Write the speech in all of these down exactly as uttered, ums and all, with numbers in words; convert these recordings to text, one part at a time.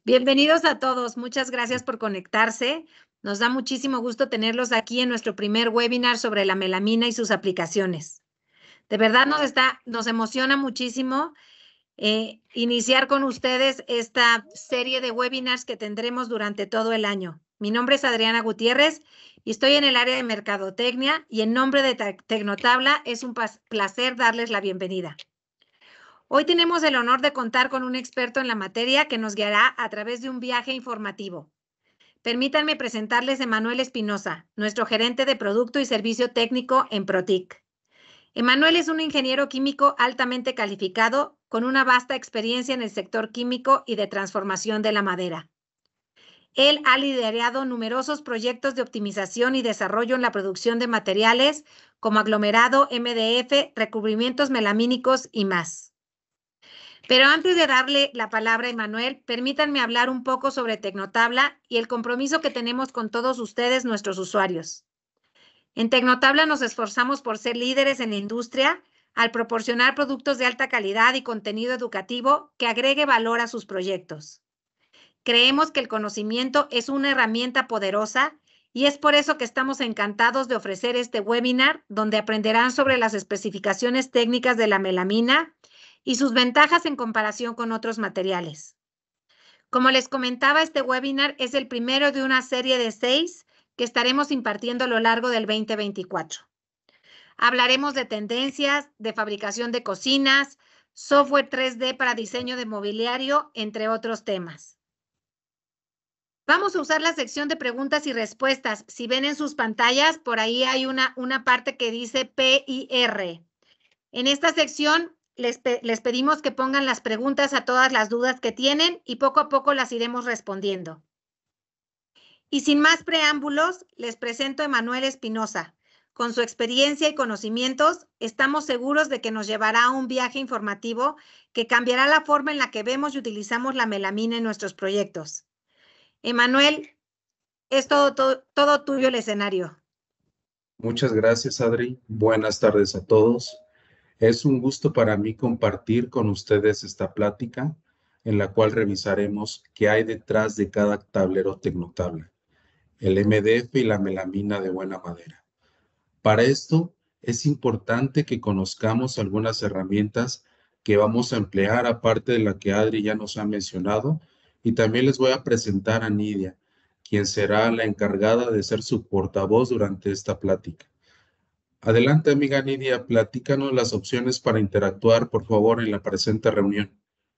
Bienvenidos a todos. Muchas gracias por conectarse. Nos da muchísimo gusto tenerlos aquí en nuestro primer webinar sobre la melamina y sus aplicaciones. De verdad nos, está, nos emociona muchísimo eh, iniciar con ustedes esta serie de webinars que tendremos durante todo el año. Mi nombre es Adriana Gutiérrez y estoy en el área de mercadotecnia y en nombre de Tecnotabla es un placer darles la bienvenida. Hoy tenemos el honor de contar con un experto en la materia que nos guiará a través de un viaje informativo. Permítanme presentarles a Emanuel Espinosa, nuestro gerente de Producto y Servicio Técnico en Protic. Emanuel es un ingeniero químico altamente calificado con una vasta experiencia en el sector químico y de transformación de la madera. Él ha liderado numerosos proyectos de optimización y desarrollo en la producción de materiales como aglomerado, M D F, recubrimientos melamínicos y más. Pero antes de darle la palabra a Emanuel, permítanme hablar un poco sobre Tecnotabla y el compromiso que tenemos con todos ustedes, nuestros usuarios. En Tecnotabla nos esforzamos por ser líderes en la industria al proporcionar productos de alta calidad y contenido educativo que agregue valor a sus proyectos. Creemos que el conocimiento es una herramienta poderosa y es por eso que estamos encantados de ofrecer este webinar donde aprenderán sobre las especificaciones técnicas de la melamina y sus ventajas en comparación con otros materiales. Como les comentaba, este webinar es el primero de una serie de seis que estaremos impartiendo a lo largo del veinte veinticuatro. Hablaremos de tendencias, de fabricación de cocinas, software tres D para diseño de mobiliario, entre otros temas. Vamos a usar la sección de preguntas y respuestas. Si ven en sus pantallas, por ahí hay una, una parte que dice P I R. En esta sección les, pe les pedimos que pongan las preguntas a todas las dudas que tienen y poco a poco las iremos respondiendo. Y sin más preámbulos, les presento a Emanuel Espinosa. Con su experiencia y conocimientos, estamos seguros de que nos llevará a un viaje informativo que cambiará la forma en la que vemos y utilizamos la melamina en nuestros proyectos. Emanuel, es todo, todo, todo tuyo el escenario. Muchas gracias, Adri. Buenas tardes a todos. Es un gusto para mí compartir con ustedes esta plática en la cual revisaremos qué hay detrás de cada tablero Tecnotabla, el M D F y la melamina de buena madera. Para esto es importante que conozcamos algunas herramientas que vamos a emplear aparte de la que Adri ya nos ha mencionado, y también les voy a presentar a Nidia, quien será la encargada de ser su portavoz durante esta plática. Adelante, amiga Nidia, platícanos las opciones para interactuar, por favor, en la presente reunión.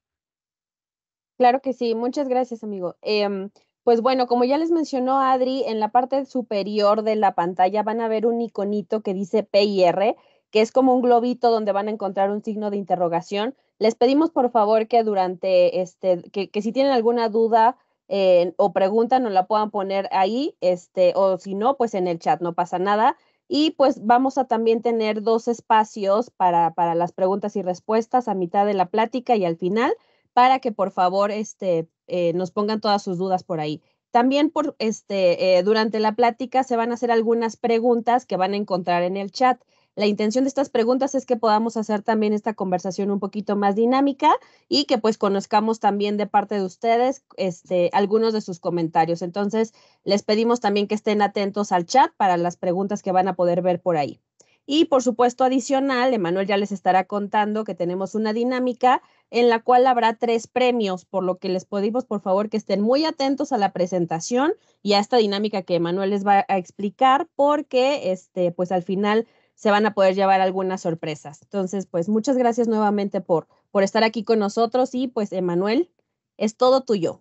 Claro que sí, muchas gracias, amigo. Eh, pues bueno, como ya les mencionó Adri, en la parte superior de la pantalla van a ver un iconito que dice P I R, que es como un globito donde van a encontrar un signo de interrogación. Les pedimos por favor que durante este, que, que si tienen alguna duda eh, o pregunta nos la puedan poner ahí, este, o si no, pues en el chat, no pasa nada. Y pues vamos a también tener dos espacios para, para las preguntas y respuestas a mitad de la plática y al final, para que por favor este, eh, nos pongan todas sus dudas por ahí. También por, este, eh, durante la plática se van a hacer algunas preguntas que van a encontrar en el chat. La intención de estas preguntas es que podamos hacer también esta conversación un poquito más dinámica y que pues conozcamos también de parte de ustedes este, algunos de sus comentarios. Entonces, les pedimos también que estén atentos al chat para las preguntas que van a poder ver por ahí. Y por supuesto, adicional, Emanuel ya les estará contando que tenemos una dinámica en la cual habrá tres premios, por lo que les pedimos por favor que estén muy atentos a la presentación y a esta dinámica que Emanuel les va a explicar, porque este, pues al final se van a poder llevar algunas sorpresas. Entonces, pues muchas gracias nuevamente por, por estar aquí con nosotros y pues Emanuel, es todo tuyo.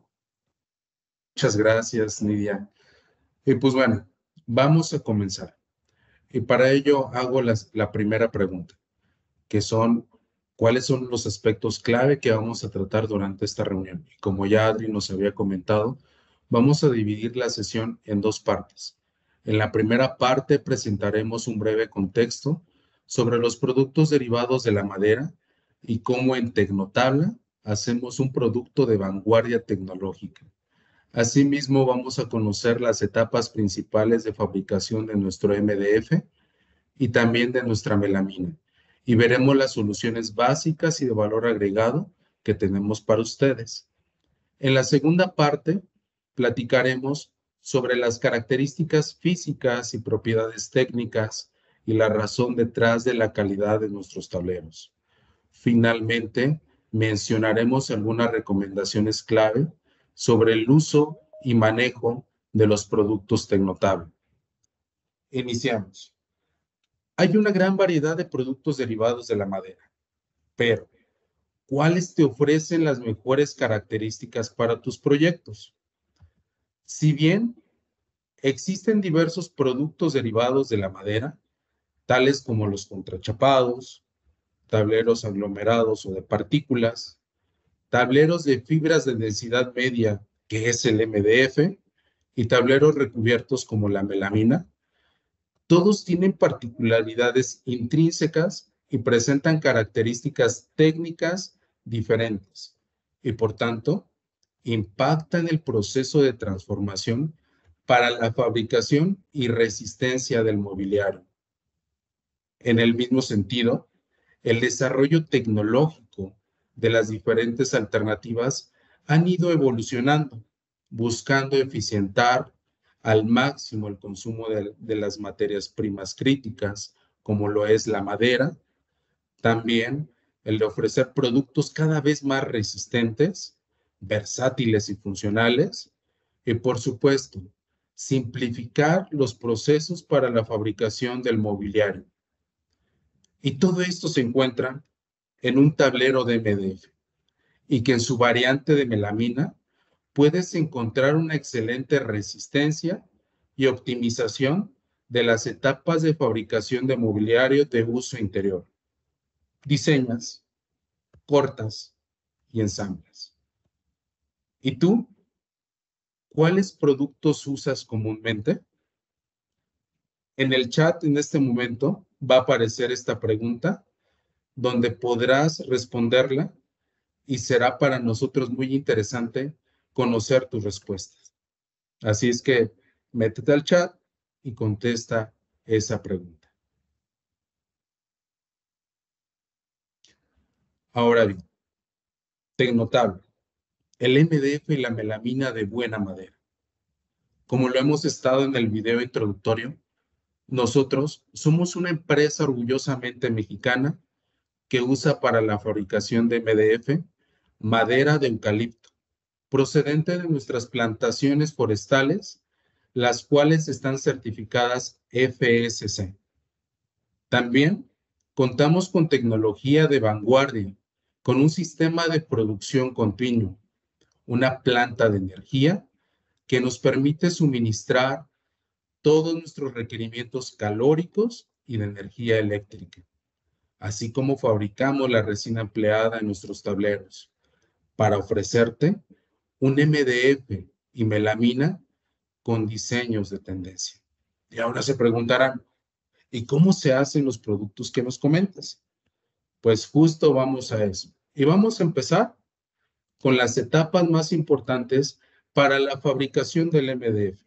Muchas gracias, Nidia. Y pues bueno, vamos a comenzar. Y para ello hago las, la primera pregunta, que son, ¿cuáles son los aspectos clave que vamos a tratar durante esta reunión? Y como ya Adri nos había comentado, vamos a dividir la sesión en dos partes. En la primera parte presentaremos un breve contexto sobre los productos derivados de la madera y cómo en Tecnotabla hacemos un producto de vanguardia tecnológica. Asimismo, vamos a conocer las etapas principales de fabricación de nuestro M D F y también de nuestra melamina, y veremos las soluciones básicas y de valor agregado que tenemos para ustedes. En la segunda parte, platicaremos sobre las características físicas y propiedades técnicas y la razón detrás de la calidad de nuestros tableros. Finalmente, mencionaremos algunas recomendaciones clave sobre el uso y manejo de los productos Tecnotable. Iniciamos. Hay una gran variedad de productos derivados de la madera, pero ¿cuáles te ofrecen las mejores características para tus proyectos? Si bien existen diversos productos derivados de la madera, tales como los contrachapados, tableros aglomerados o de partículas, tableros de fibras de densidad media, que es el M D F, y tableros recubiertos como la melamina, todos tienen particularidades intrínsecas y presentan características técnicas diferentes y, por tanto, impactan el proceso de transformación para la fabricación y resistencia del mobiliario. En el mismo sentido, el desarrollo tecnológico de las diferentes alternativas han ido evolucionando, buscando eficientar al máximo el consumo de, de las materias primas críticas, como lo es la madera, también el de ofrecer productos cada vez más resistentes, versátiles y funcionales, y por supuesto, simplificar los procesos para la fabricación del mobiliario. Y todo esto se encuentra en un tablero de M D F, y que en su variante de melamina puedes encontrar una excelente resistencia y optimización de las etapas de fabricación de mobiliario de uso interior. Diseñas, cortas y ensamblas. ¿Y tú? ¿Cuáles productos usas comúnmente? En el chat en este momento va a aparecer esta pregunta, donde podrás responderla y será para nosotros muy interesante conocer tus respuestas. Así es que métete al chat y contesta esa pregunta. Ahora bien, Tecnotable, el M D F y la melamina de buena madera. Como lo hemos estado en el video introductorio, nosotros somos una empresa orgullosamente mexicana que usa para la fabricación de M D F madera de eucalipto, procedente de nuestras plantaciones forestales, las cuales están certificadas F S C. También contamos con tecnología de vanguardia, con un sistema de producción continuo, una planta de energía que nos permite suministrar todos nuestros requerimientos calóricos y de energía eléctrica, así como fabricamos la resina empleada en nuestros tableros, para ofrecerte un M D F y melamina con diseños de tendencia. Y ahora se preguntarán, ¿y cómo se hacen los productos que nos comentas? Pues justo vamos a eso. Y vamos a empezar con las etapas más importantes para la fabricación del M D F.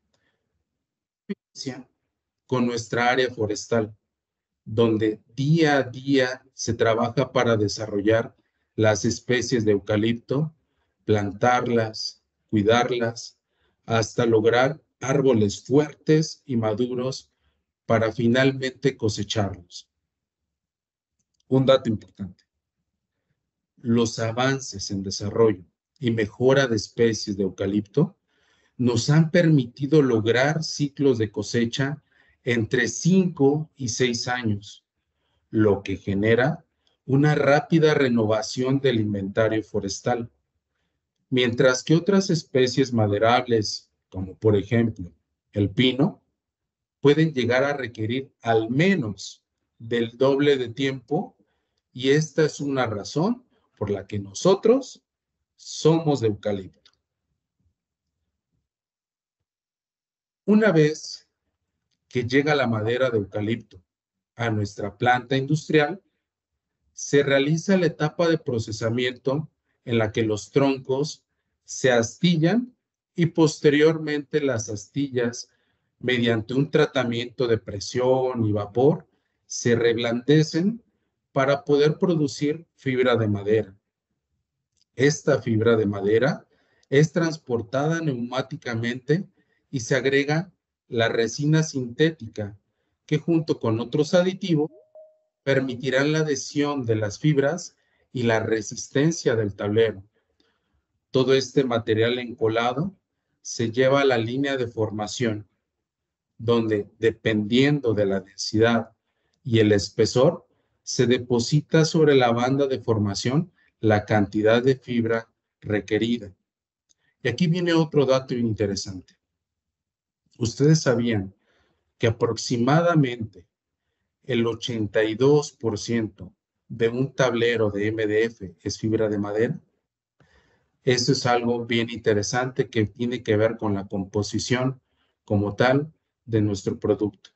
Con nuestra área forestal, donde día a día se trabaja para desarrollar las especies de eucalipto, plantarlas, cuidarlas, hasta lograr árboles fuertes y maduros para finalmente cosecharlos. Un dato importante: los avances en desarrollo y mejora de especies de eucalipto nos han permitido lograr ciclos de cosecha entre cinco y seis años, lo que genera una rápida renovación del inventario forestal, mientras que otras especies maderables, como por ejemplo el pino, pueden llegar a requerir al menos del doble de tiempo, y esta es una razón por la que nosotros somos de eucalipto. Una vez que llega la madera de eucalipto a nuestra planta industrial, se realiza la etapa de procesamiento en la que los troncos se astillan y posteriormente las astillas, mediante un tratamiento de presión y vapor, se reblandecen para poder producir fibra de madera. Esta fibra de madera es transportada neumáticamente y se agrega la resina sintética, que junto con otros aditivos permitirán la adhesión de las fibras y la resistencia del tablero. Todo este material encolado se lleva a la línea de formación, donde, dependiendo de la densidad y el espesor, se deposita sobre la banda de formación la cantidad de fibra requerida. Y aquí viene otro dato interesante. ¿Ustedes sabían que aproximadamente el ochenta y dos por ciento de un tablero de M D F es fibra de madera? Eso es algo bien interesante que tiene que ver con la composición como tal de nuestro producto.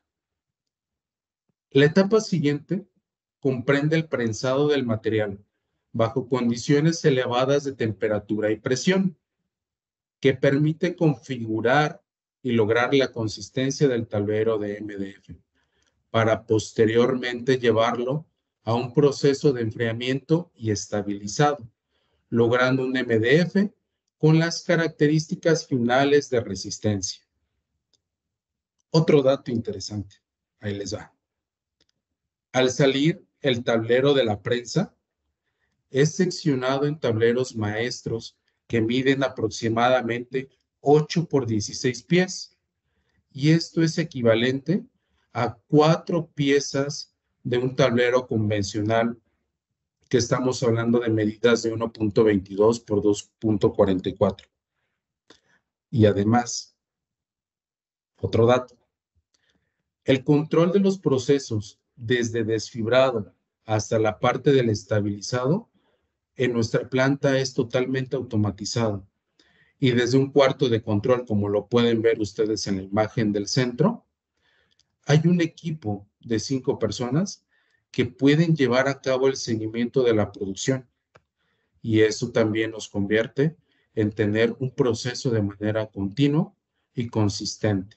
La etapa siguiente comprende el prensado del material bajo condiciones elevadas de temperatura y presión, que permite configurar y lograr la consistencia del tablero de M D F, para posteriormente llevarlo a un proceso de enfriamiento y estabilizado, logrando un M D F con las características finales de resistencia. Otro dato interesante, ahí les va. Al salir el tablero de la prensa, es seccionado en tableros maestros que miden aproximadamente ocho por dieciséis pies, y esto es equivalente a cuatro piezas de un tablero convencional, que estamos hablando de medidas de uno punto veintidós por dos punto cuarenta y cuatro. Y además, otro dato, el control de los procesos desde desfibrado hasta la parte del estabilizado en nuestra planta es totalmente automatizado. Y desde un cuarto de control, como lo pueden ver ustedes en la imagen del centro, hay un equipo de cinco personas que pueden llevar a cabo el seguimiento de la producción. Y eso también nos convierte en tener un proceso de manera continua y consistente.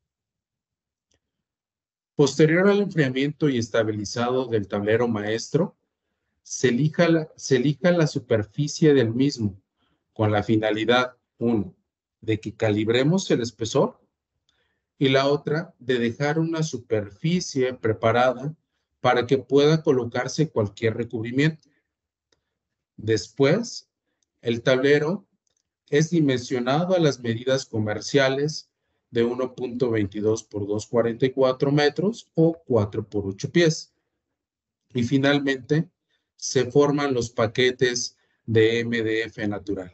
Posterior al enfriamiento y estabilizado del tablero maestro, se elija la, se elija la superficie del mismo, con la finalidad, uno, de que calibremos el espesor, y la otra, de dejar una superficie preparada para que pueda colocarse cualquier recubrimiento. Después, el tablero es dimensionado a las medidas comerciales de uno punto veintidós por dos punto cuarenta y cuatro metros o cuatro por ocho pies. Y finalmente, se forman los paquetes de M D F natural.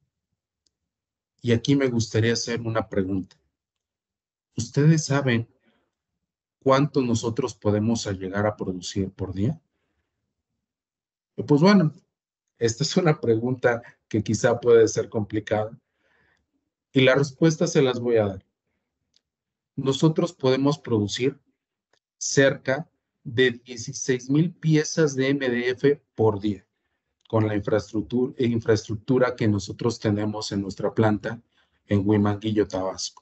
Y aquí me gustaría hacer una pregunta. ¿Ustedes saben cuánto nosotros podemos llegar a producir por día? Y pues bueno, esta es una pregunta que quizá puede ser complicada, y la respuesta se las voy a dar. Nosotros podemos producir cerca de dieciséis mil piezas de M D F por día, con la infraestructura, infraestructura que nosotros tenemos en nuestra planta en Huimanguillo, Tabasco.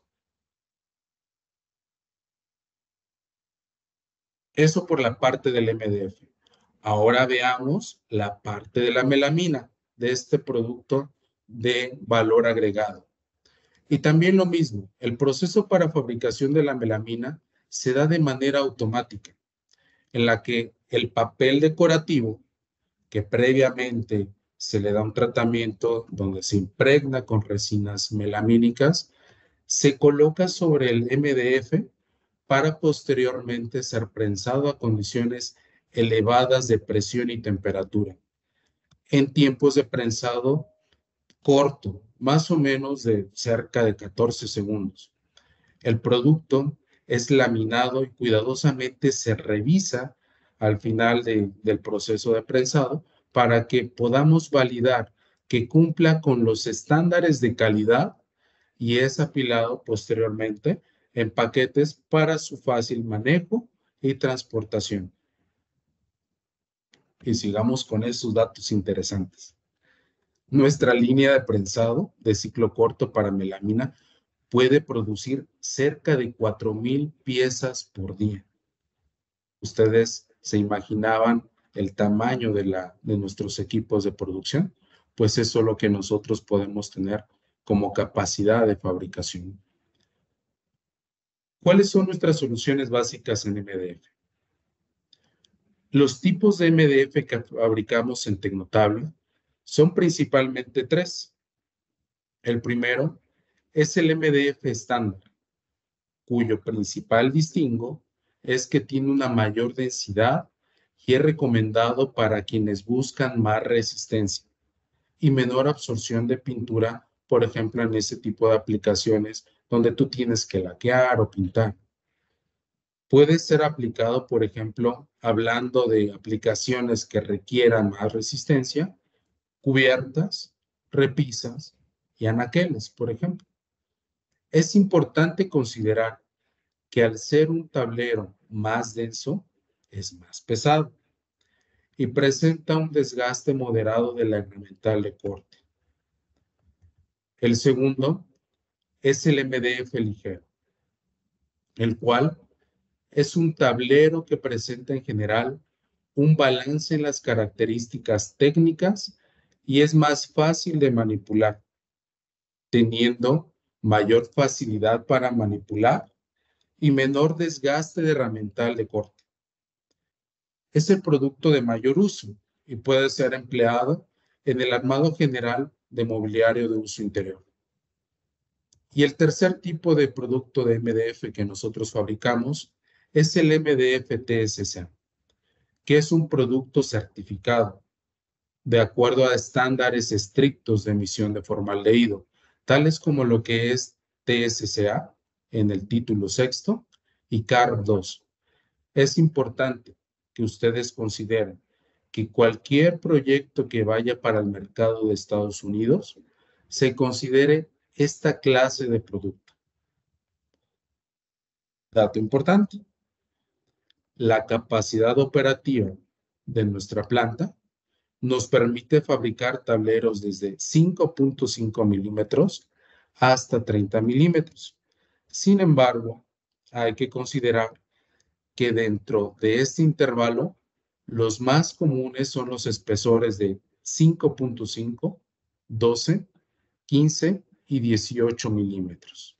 Eso por la parte del M D F. Ahora veamos la parte de la melamina, de este producto de valor agregado. Y también lo mismo, el proceso para fabricación de la melamina se da de manera automática, en la que el papel decorativo, que previamente se le da un tratamiento donde se impregna con resinas melamínicas, se coloca sobre el M D F para posteriormente ser prensado a condiciones elevadas de presión y temperatura, en tiempos de prensado corto, más o menos de cerca de catorce segundos. El producto es laminado y cuidadosamente se revisa al final de, del proceso de prensado para que podamos validar que cumpla con los estándares de calidad, y es apilado posteriormente en paquetes para su fácil manejo y transportación. Y sigamos con esos datos interesantes. Nuestra línea de prensado de ciclo corto para melamina puede producir cerca de cuatro mil piezas por día. ¿Ustedes se imaginaban el tamaño de, la, de nuestros equipos de producción? Pues eso es lo que nosotros podemos tener como capacidad de fabricación. ¿Cuáles son nuestras soluciones básicas en M D F? Los tipos de M D F que fabricamos en Tecnotabla son principalmente tres. El primero es el M D F estándar, cuyo principal distingo es que tiene una mayor densidad y es recomendado para quienes buscan más resistencia y menor absorción de pintura, por ejemplo, en ese tipo de aplicaciones donde tú tienes que laquear o pintar. Puede ser aplicado, por ejemplo, hablando de aplicaciones que requieran más resistencia, cubiertas, repisas y anaqueles, por ejemplo. Es importante considerar que al ser un tablero más denso, es más pesado y presenta un desgaste moderado de la herramienta de corte. El segundo es el M D F ligero, el cual es un tablero que presenta en general un balance en las características técnicas y es más fácil de manipular, teniendo mayor facilidad para manipular y menor desgaste de herramienta de corte. Es el producto de mayor uso y puede ser empleado en el armado general de mobiliario de uso interior. Y el tercer tipo de producto de M D F que nosotros fabricamos es el M D F T S C A, que es un producto certificado de acuerdo a estándares estrictos de emisión de formaldehído, tales como lo que es T S C A en el título sexto y C A R B dos. Es importante que ustedes consideren que cualquier proyecto que vaya para el mercado de Estados Unidos se considere esta clase de producto. Dato importante, la capacidad operativa de nuestra planta nos permite fabricar tableros desde cinco punto cinco milímetros hasta treinta milímetros. Sin embargo, hay que considerar que dentro de este intervalo, los más comunes son los espesores de cinco punto cinco, doce, quince y dieciocho milímetros.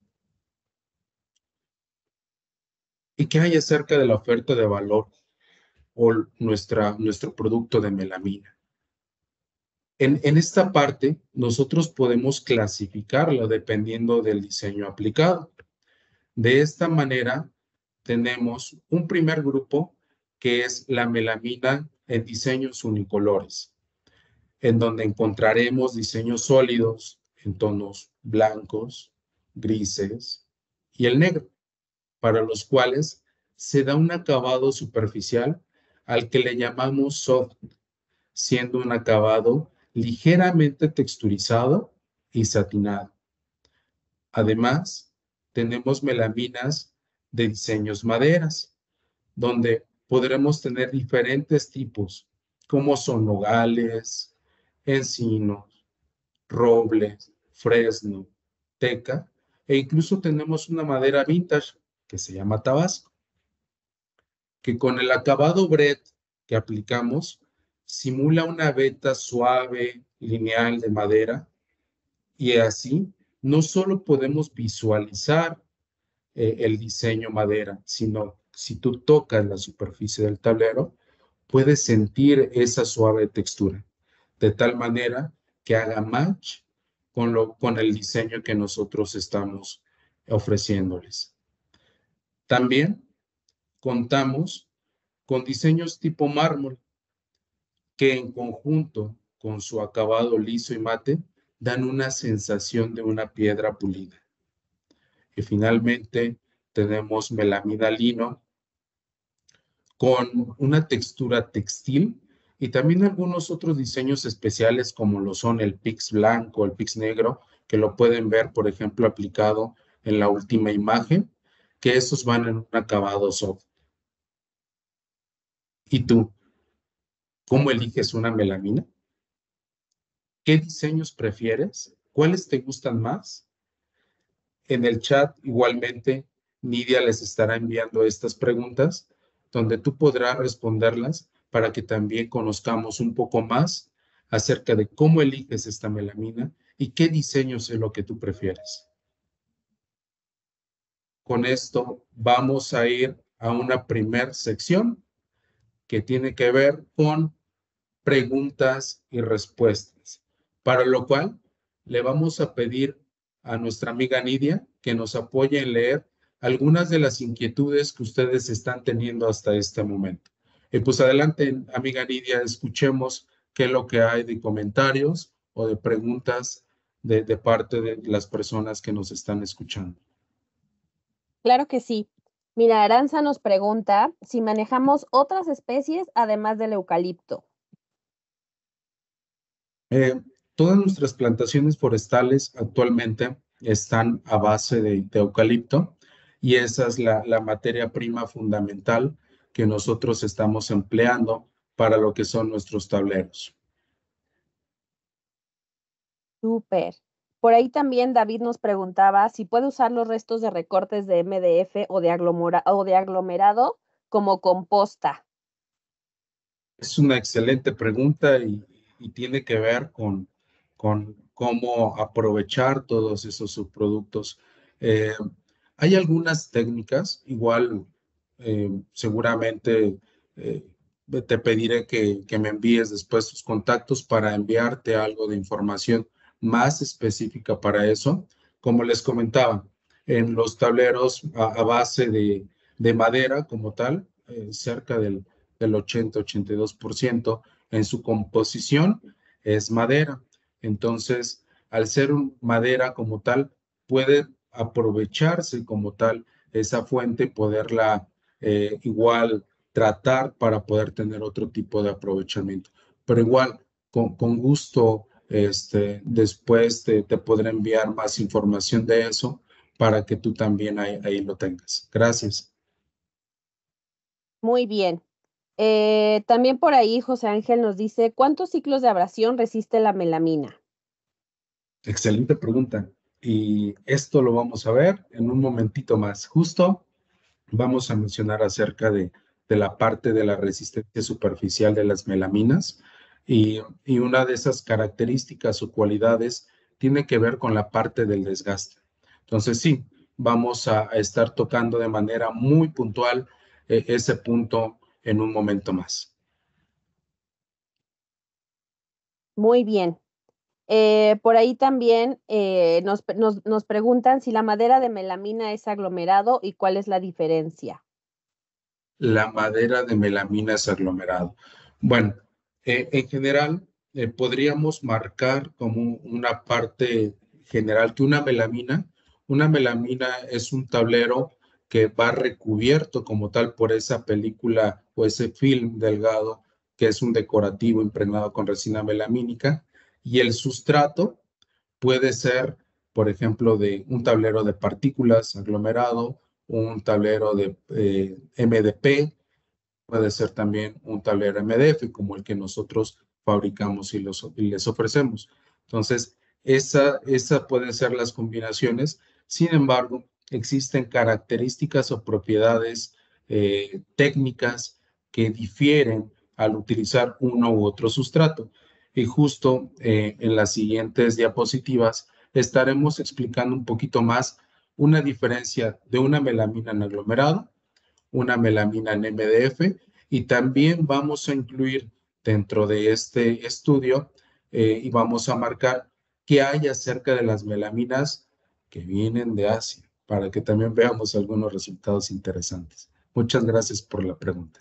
¿Y qué hay acerca de la oferta de valor o nuestra, nuestro producto de melamina? En, en esta parte, nosotros podemos clasificarlo dependiendo del diseño aplicado. De esta manera, tenemos un primer grupo que es la melamina en diseños unicolores, en donde encontraremos diseños sólidos en tonos blancos, grises y el negro, para los cuales se da un acabado superficial al que le llamamos soft, siendo un acabado ligeramente texturizado y satinado. Además, tenemos melaminas de diseños maderas, donde podremos tener diferentes tipos, como son nogales, encinos, robles, fresno, teca, e incluso tenemos una madera vintage que se llama tabasco, que con el acabado bret que aplicamos simula una veta suave, lineal de madera, y así no solo podemos visualizar eh, el diseño madera, sino si tú tocas la superficie del tablero, puedes sentir esa suave textura, de tal manera que haga match con, lo, con el diseño que nosotros estamos ofreciéndoles. También contamos con diseños tipo mármol, que en conjunto con su acabado liso y mate, dan una sensación de una piedra pulida. Y finalmente tenemos melamina lino con una textura textil y también algunos otros diseños especiales como lo son el pix blanco, el pix negro, que lo pueden ver, por ejemplo, aplicado en la última imagen, que esos van en un acabado soft. ¿Y tú? ¿Cómo eliges una melamina? ¿Qué diseños prefieres? ¿Cuáles te gustan más? En el chat, igualmente, Nidia les estará enviando estas preguntas, donde tú podrás responderlas para que también conozcamos un poco más acerca de cómo eliges esta melamina y qué diseño es lo que tú prefieres. Con esto vamos a ir a una primer sección que tiene que ver con preguntas y respuestas, para lo cual le vamos a pedir a nuestra amiga Nidia que nos apoye en leer algunas de las inquietudes que ustedes están teniendo hasta este momento. Y pues adelante, amiga Nidia, escuchemos qué es lo que hay de comentarios o de preguntas de, de parte de las personas que nos están escuchando. Claro que sí. Mira, Aranza nos pregunta si manejamos otras especies además del eucalipto. Eh, todas nuestras plantaciones forestales actualmente están a base de, de eucalipto y esa es la, la materia prima fundamental que nosotros estamos empleando para lo que son nuestros tableros. Súper. Por ahí también David nos preguntaba si puede usar los restos de recortes de M D F o de, aglomera o de aglomerado como composta. Es una excelente pregunta y, y tiene que ver con, con cómo aprovechar todos esos subproductos. Eh, hay algunas técnicas, igual eh, seguramente eh, te pediré que, que me envíes después tus contactos para enviarte algo de información más específica para eso. Como les comentaba, en los tableros a, a base de, de madera como tal, eh, cerca del, del ochenta ochenta y dos por ciento en su composición es madera. Entonces, al ser un madera como tal, puede aprovecharse como tal esa fuente, poderla eh, igual tratar para poder tener otro tipo de aprovechamiento. Pero igual, con, con gusto, este, después te, te podré enviar más información de eso para que tú también ahí, ahí lo tengas. Gracias. Muy bien. Eh, también por ahí José Ángel nos dice, ¿cuántos ciclos de abrasión resiste la melamina? Excelente pregunta. Y esto lo vamos a ver en un momentito más. Justo vamos a mencionar acerca de, de la parte de la resistencia superficial de las melaminas. Y, y una de esas características o cualidades tiene que ver con la parte del desgaste. Entonces, sí, vamos a, a estar tocando de manera muy puntual eh, ese punto en un momento más. Muy bien. Eh, por ahí también eh, nos, nos, nos preguntan si la madera de melamina es aglomerado y cuál es la diferencia. La madera de melamina es aglomerado. Bueno, eh, en general eh, podríamos marcar como una parte general que una melamina, una melamina es un tablero que va recubierto como tal por esa película o ese film delgado que es un decorativo impregnado con resina melamínica y el sustrato puede ser, por ejemplo, de un tablero de partículas aglomerado, un tablero de eh, M D P, puede ser también un tablero M D F como el que nosotros fabricamos y, los, y les ofrecemos. Entonces, esa, esa pueden ser las combinaciones. Sin embargo, existen características o propiedades eh, técnicas que difieren al utilizar uno u otro sustrato. Y justo eh, en las siguientes diapositivas estaremos explicando un poquito más una diferencia de una melamina en aglomerado, una melamina en M D F y también vamos a incluir dentro de este estudio eh, y vamos a marcar qué hay acerca de las melaminas que vienen de Asia para que también veamos algunos resultados interesantes. Muchas gracias por la pregunta.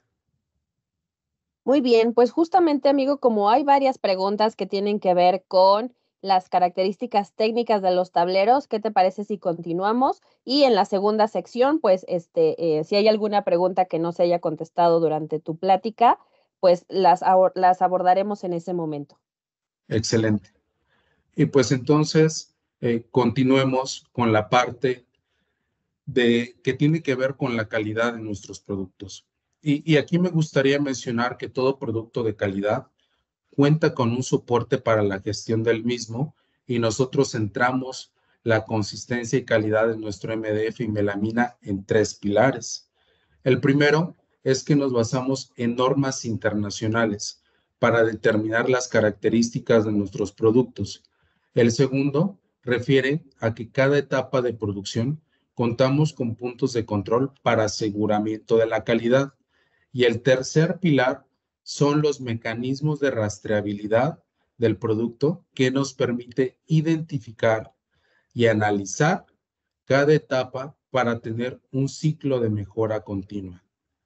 Muy bien, pues justamente, amigo, como hay varias preguntas que tienen que ver con las características técnicas de los tableros, ¿qué te parece si continuamos? Y en la segunda sección, pues, este, eh, si hay alguna pregunta que no se haya contestado durante tu plática, pues las, las abordaremos en ese momento. Excelente. Y pues entonces, eh, continuemos con la parte de, que tiene que ver con la calidad de nuestros productos. Y, y aquí me gustaría mencionar que todo producto de calidad cuenta con un soporte para la gestión del mismo y nosotros centramos la consistencia y calidad de nuestro M D F y melamina en tres pilares. El primero es que nos basamos en normas internacionales para determinar las características de nuestros productos. El segundo refiere a que cada etapa de producción contamos con puntos de control para aseguramiento de la calidad. Y el tercer pilar son los mecanismos de rastreabilidad del producto que nos permite identificar y analizar cada etapa para tener un ciclo de mejora continua.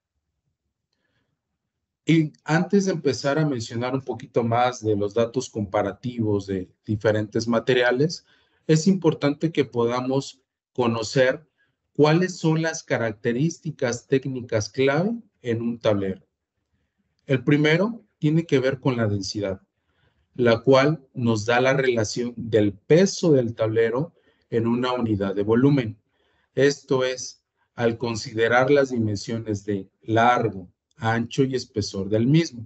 Y antes de empezar a mencionar un poquito más de los datos comparativos de diferentes materiales, es importante que podamos conocer cuáles son las características técnicas clave en un tablero. El primero tiene que ver con la densidad, la cual nos da la relación del peso del tablero en una unidad de volumen. Esto es, al considerar las dimensiones de largo, ancho y espesor del mismo.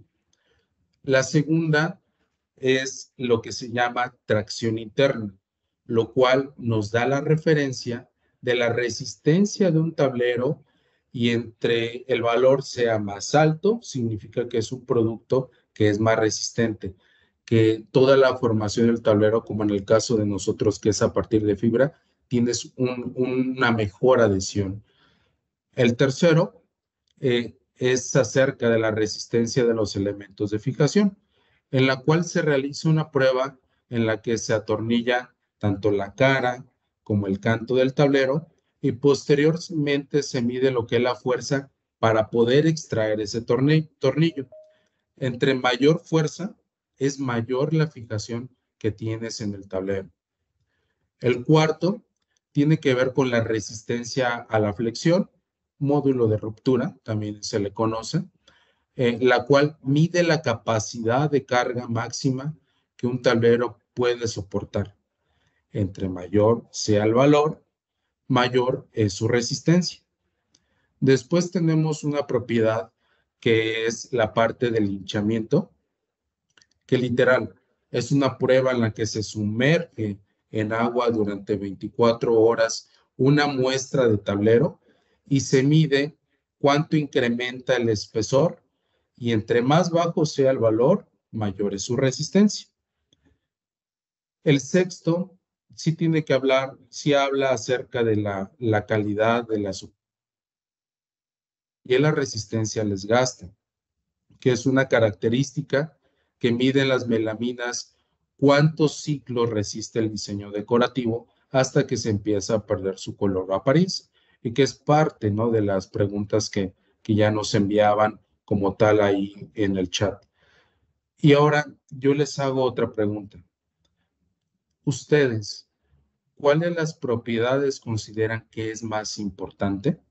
La segunda es lo que se llama tracción interna, lo cual nos da la referencia de la resistencia de un tablero, y entre el valor sea más alto, significa que es un producto que es más resistente, que toda la formación del tablero, como en el caso de nosotros que es a partir de fibra, tienes un, una mejor adhesión. El tercero eh, es acerca de la resistencia de los elementos de fijación, en la cual se realiza una prueba en la que se atornilla tanto la cara como el canto del tablero, y posteriormente se mide lo que es la fuerza para poder extraer ese tornillo. Entre mayor fuerza, es mayor la fijación que tienes en el tablero. El cuarto tiene que ver con la resistencia a la flexión, módulo de ruptura, también se le conoce, eh, la cual mide la capacidad de carga máxima que un tablero puede soportar. Entre mayor sea el valor, mayor es su resistencia. Después tenemos una propiedad que es la parte del hinchamiento, que literal es una prueba en la que se sumerge en agua durante veinticuatro horas una muestra de tablero y se mide cuánto incrementa el espesor, y entre más bajo sea el valor, mayor es su resistencia. El sexto sí tiene que hablar, sí habla acerca de la, la calidad de la superficie y la resistencia al desgaste, que es una característica que mide en las melaminas cuántos ciclos resiste el diseño decorativo hasta que se empieza a perder su color o apariencia, y que es parte, ¿no?, de las preguntas que, que ya nos enviaban como tal ahí en el chat. Y ahora yo les hago otra pregunta. Ustedes, ¿cuáles de las propiedades consideran que es más importante?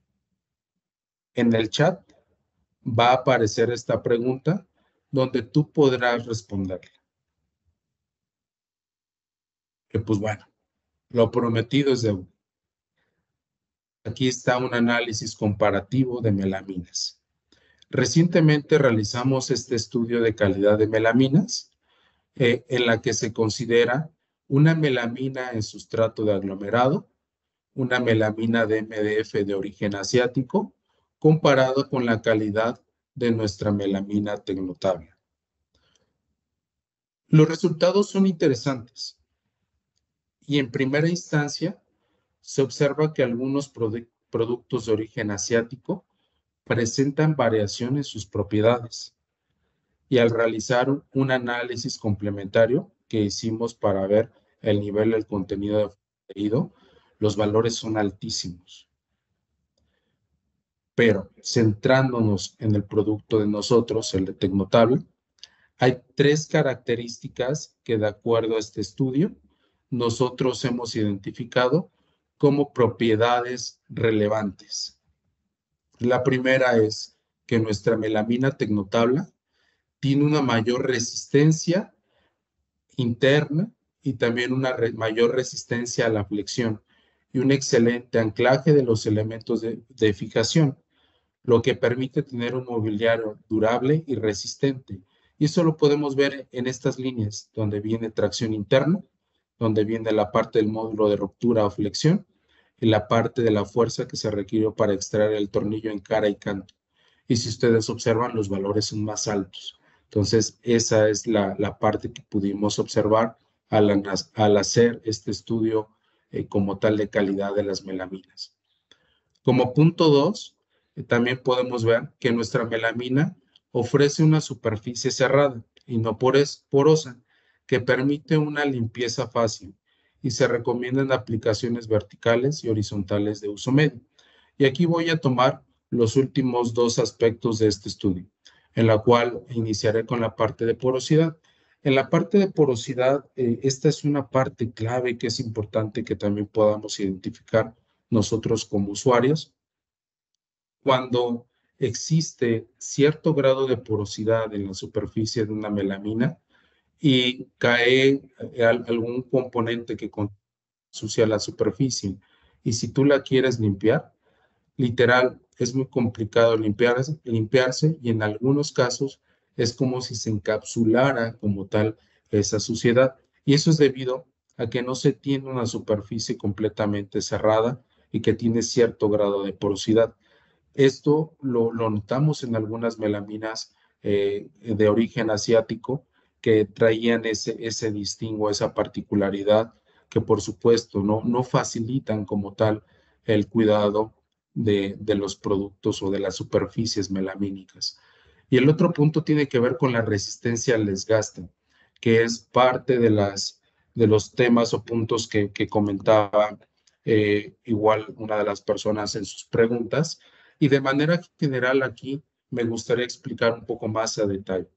En el chat va a aparecer esta pregunta donde tú podrás responderla. Que pues bueno, lo prometido es deuda. Aquí está un análisis comparativo de melaminas. Recientemente realizamos este estudio de calidad de melaminas eh, en la que se considera una melamina en sustrato de aglomerado, una melamina de M D F de origen asiático, comparado con la calidad de nuestra melamina Tecnotable. Los resultados son interesantes y en primera instancia se observa que algunos produ- productos de origen asiático presentan variación en sus propiedades, y al realizar un, un análisis complementario que hicimos para ver el nivel del contenido de formaldehído, los valores son altísimos. Pero centrándonos en el producto de nosotros, el de Tecnotable, hay tres características que, de acuerdo a este estudio, nosotros hemos identificado como propiedades relevantes. La primera es que nuestra melamina Tecnotable tiene una mayor resistencia interna y también una re- mayor resistencia a la flexión y un excelente anclaje de los elementos de, de fijación, lo que permite tener un mobiliario durable y resistente. Y eso lo podemos ver en estas líneas, donde viene tracción interna, donde viene la parte del módulo de ruptura o flexión, y la parte de la fuerza que se requirió para extraer el tornillo en cara y canto. Y si ustedes observan, los valores son más altos. Entonces, esa es la, la parte que pudimos observar al, al hacer este estudio eh, como tal de calidad de las melaminas. Como punto dos, eh, también podemos ver que nuestra melamina ofrece una superficie cerrada y no porosa, que permite una limpieza fácil y se recomiendan aplicaciones verticales y horizontales de uso medio. Y aquí voy a tomar los últimos dos aspectos de este estudio, en la cual iniciaré con la parte de porosidad. En la parte de porosidad, eh, esta es una parte clave que es importante que también podamos identificar nosotros como usuarios. Cuando existe cierto grado de porosidad en la superficie de una melamina y cae eh, algún componente que ensucia la superficie, y si tú la quieres limpiar, literal, es muy complicado limpiarse, limpiarse y en algunos casos es como si se encapsulara como tal esa suciedad. Y eso es debido a que no se tiene una superficie completamente cerrada y que tiene cierto grado de porosidad. Esto lo, lo notamos en algunas melaminas eh, de origen asiático que traían ese, ese distingo, esa particularidad que por supuesto no, no facilitan como tal el cuidado de, de los productos o de las superficies melamínicas. Y el otro punto tiene que ver con la resistencia al desgaste, que es parte de, las, de los temas o puntos que, que comentaba eh, igual una de las personas en sus preguntas. Y de manera general aquí me gustaría explicar un poco más a detalle.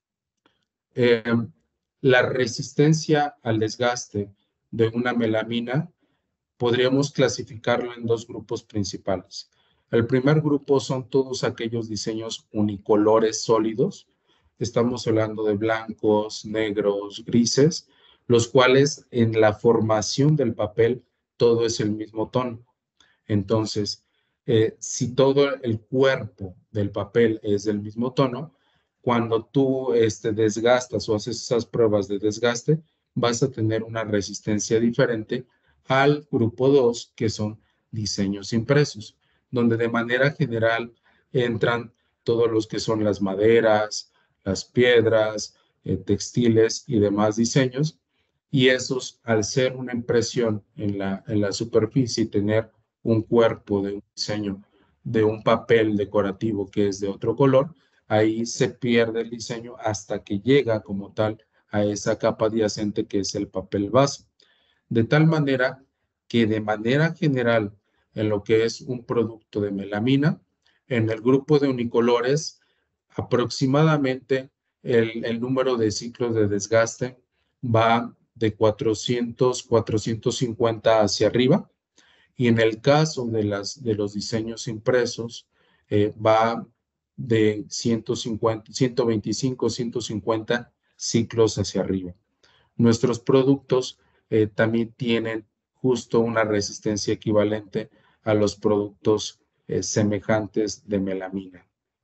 Eh, la resistencia al desgaste de una melamina podríamos clasificarlo en dos grupos principales. El primer grupo son todos aquellos diseños unicolores sólidos. Estamos hablando de blancos, negros, grises, los cuales en la formación del papel todo es el mismo tono. Entonces, eh, si todo el cuerpo del papel es del mismo tono, cuando tú este, desgastas o haces esas pruebas de desgaste, vas a tener una resistencia diferente al grupo dos, que son diseños impresos, donde de manera general entran todos los que son las maderas, las piedras, eh, textiles y demás diseños, y esos, al ser una impresión en la, en la superficie y tener un cuerpo de un diseño de un papel decorativo que es de otro color, ahí se pierde el diseño hasta que llega como tal a esa capa adyacente que es el papel base. De tal manera que de manera general en lo que es un producto de melamina, en el grupo de unicolores, aproximadamente el, el número de ciclos de desgaste va de cuatrocientos, cuatrocientos cincuenta hacia arriba. Y en el caso de, las, de los diseños impresos, eh, va de ciento cincuenta, ciento veinticinco, ciento cincuenta ciclos hacia arriba. Nuestros productos eh, también tienen justo una resistencia equivalente a los productos eh, semejantes de melamina.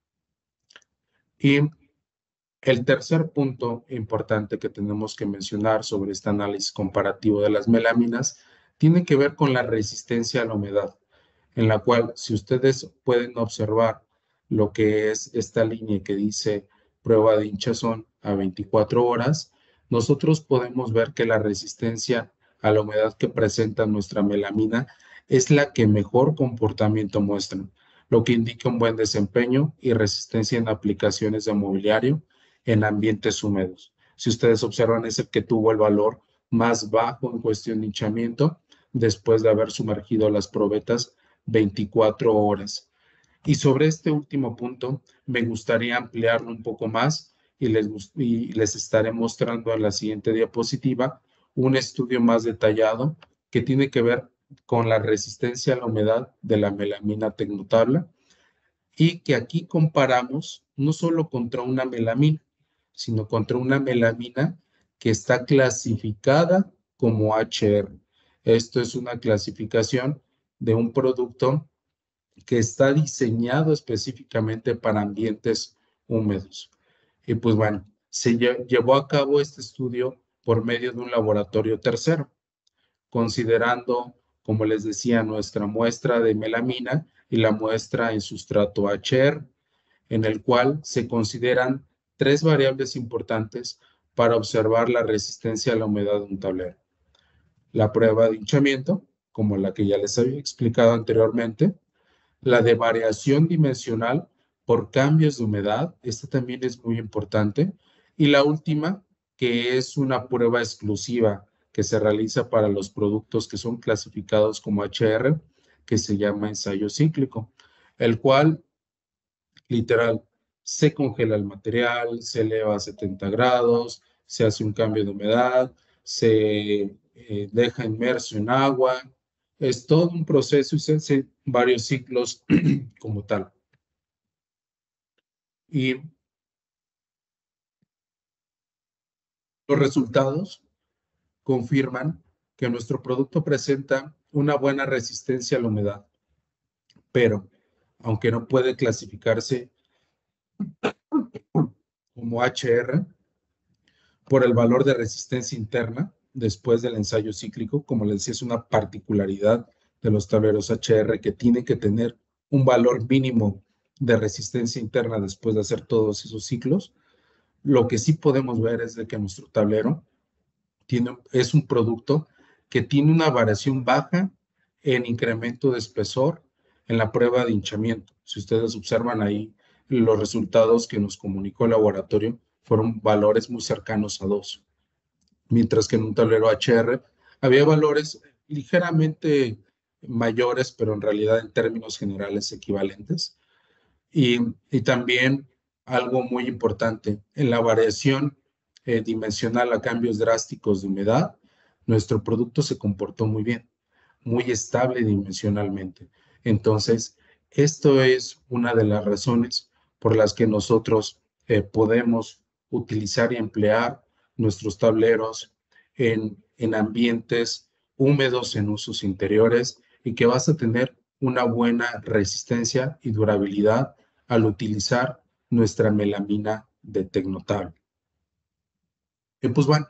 Y el tercer punto importante que tenemos que mencionar sobre este análisis comparativo de las melaminas tiene que ver con la resistencia a la humedad, en la cual si ustedes pueden observar lo que es esta línea que dice prueba de hinchazón a veinticuatro horas, nosotros podemos ver que la resistencia a la humedad que presenta nuestra melamina es la que mejor comportamiento muestra, lo que indica un buen desempeño y resistencia en aplicaciones de mobiliario en ambientes húmedos. Si ustedes observan, es el que tuvo el valor más bajo en cuestión de hinchamiento después de haber sumergido las probetas veinticuatro horas. Y sobre este último punto, me gustaría ampliarlo un poco más y les, y les estaré mostrando en la siguiente diapositiva un estudio más detallado que tiene que ver con la resistencia a la humedad de la melamina tecnotabla y que aquí comparamos no solo contra una melamina, sino contra una melamina que está clasificada como H R. Esto es una clasificación de un producto que está diseñado específicamente para ambientes húmedos. Y pues bueno, se llevó a cabo este estudio por medio de un laboratorio tercero, considerando, como les decía, nuestra muestra de melamina y la muestra en sustrato H R, en el cual se consideran tres variables importantes para observar la resistencia a la humedad de un tablero. La prueba de hinchamiento, como la que ya les había explicado anteriormente, la de variación dimensional por cambios de humedad, esta también es muy importante, y la última, que es una prueba exclusiva que se realiza para los productos que son clasificados como H R, que se llama ensayo cíclico, el cual, literal, se congela el material, se eleva a setenta grados, se hace un cambio de humedad, se eh, deja inmerso en agua. Es todo un proceso y se hace varios ciclos como tal. Y los resultados confirman que nuestro producto presenta una buena resistencia a la humedad, pero aunque no puede clasificarse como H R por el valor de resistencia interna después del ensayo cíclico, como les decía, es una particularidad de los tableros H R que tienen que tener un valor mínimo de resistencia interna después de hacer todos esos ciclos. Lo que sí podemos ver es de que nuestro tablero tiene, es un producto que tiene una variación baja en incremento de espesor en la prueba de hinchamiento. Si ustedes observan ahí, los resultados que nos comunicó el laboratorio fueron valores muy cercanos a dos, mientras que en un tablero H R había valores ligeramente mayores, pero en realidad en términos generales equivalentes. Y, y también algo muy importante, en la variación eh, dimensional a cambios drásticos de humedad, nuestro producto se comportó muy bien, muy estable dimensionalmente. Entonces, esto es una de las razones por las que nosotros eh, podemos utilizar y emplear nuestros tableros en, en ambientes húmedos, en usos interiores, y que vas a tener una buena resistencia y durabilidad al utilizar nuestra melamina de Tecnotablo. Y pues bueno,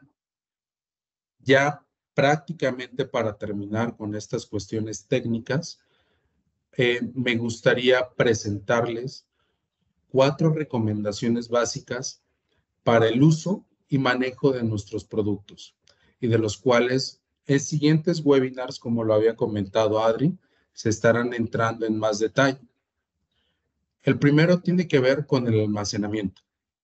ya prácticamente para terminar con estas cuestiones técnicas, eh, me gustaría presentarles cuatro recomendaciones básicas para el uso y manejo de nuestros productos, y de los cuales en siguientes webinars, como lo había comentado Adri, se estarán entrando en más detalle. El primero tiene que ver con el almacenamiento.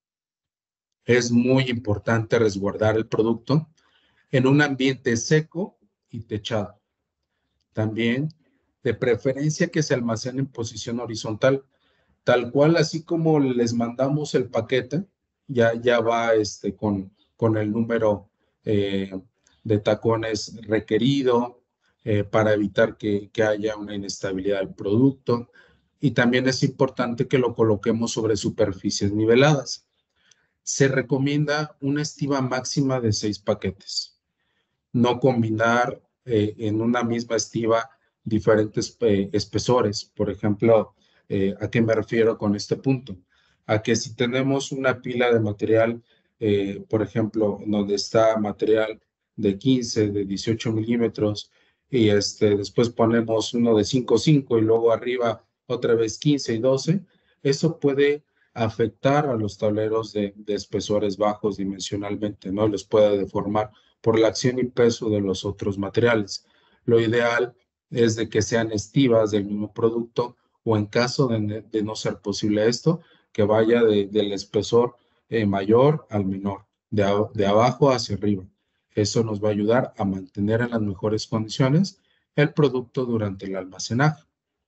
Es muy importante resguardar el producto en un ambiente seco y techado. También, de preferencia que se almacene en posición horizontal, tal cual, así como les mandamos el paquete, ya, ya va este, con, con el número eh, de tacones requerido eh, para evitar que, que haya una inestabilidad del producto. Y también es importante que lo coloquemos sobre superficies niveladas. Se recomienda una estiva máxima de seis paquetes. No combinar eh, en una misma estiva diferentes eh, espesores. Por ejemplo, eh, ¿a qué me refiero con este punto? A que si tenemos una pila de material, eh, por ejemplo, donde está material de quince, de dieciocho milímetros, y este, después ponemos uno de cinco, cinco y luego arriba otra vez quince y doce, eso puede afectar a los tableros de, de espesores bajos dimensionalmente, ¿no? Les puede deformar por la acción y peso de los otros materiales. Lo ideal es de que sean estivas del mismo producto, o en caso de, de no ser posible esto, que vaya de, del espesor eh, mayor al menor, de, a, de abajo hacia arriba. Eso nos va a ayudar a mantener en las mejores condiciones el producto durante el almacenaje.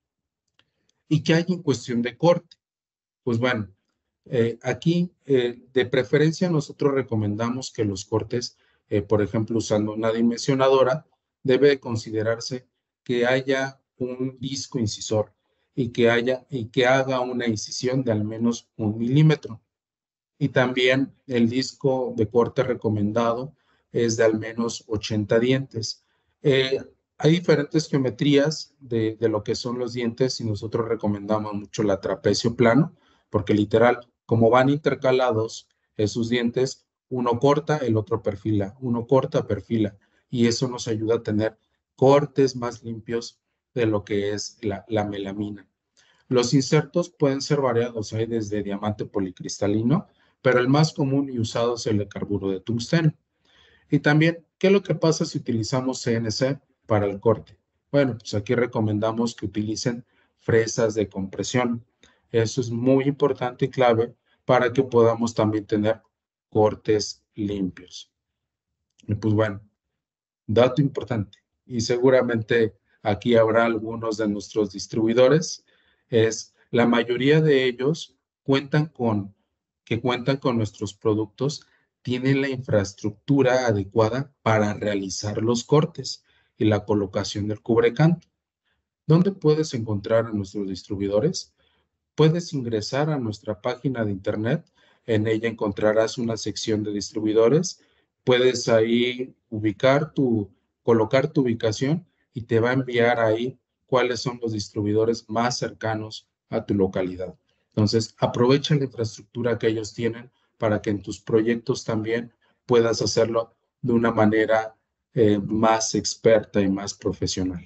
¿Y qué hay en cuestión de corte? Pues bueno, eh, aquí eh, de preferencia nosotros recomendamos que los cortes, eh, por ejemplo, usando una dimensionadora, debe considerarse que haya un disco incisor y que haya y que haga una incisión de al menos un milímetro. Y también el disco de corte recomendado es de al menos ochenta dientes. Eh, hay diferentes geometrías de, de lo que son los dientes, y nosotros recomendamos mucho la trapecio plano, porque literal, como van intercalados esos dientes, uno corta, el otro perfila, uno corta, perfila, y eso nos ayuda a tener cortes más limpios de lo que es la, la melamina. Los insertos pueden ser variados, hay desde diamante policristalino, pero el más común y usado es el carburo de tungsteno. Y también, ¿qué es lo que pasa si utilizamos C N C para el corte? Bueno, pues aquí recomendamos que utilicen fresas de compresión. Eso es muy importante y clave para que podamos también tener cortes limpios. Y pues bueno, dato importante, y seguramente aquí habrá algunos de nuestros distribuidores, es la mayoría de ellos cuentan con, que cuentan con nuestros productos, tienen la infraestructura adecuada para realizar los cortes y la colocación del cubrecanto. ¿Dónde puedes encontrar a nuestros distribuidores? Puedes ingresar a nuestra página de internet, en ella encontrarás una sección de distribuidores, puedes ahí ubicar tu, colocar tu ubicación y te va a enviar ahí cuáles son los distribuidores más cercanos a tu localidad. Entonces, aprovecha la infraestructura que ellos tienen para que en tus proyectos también puedas hacerlo de una manera eh, más experta y más profesional.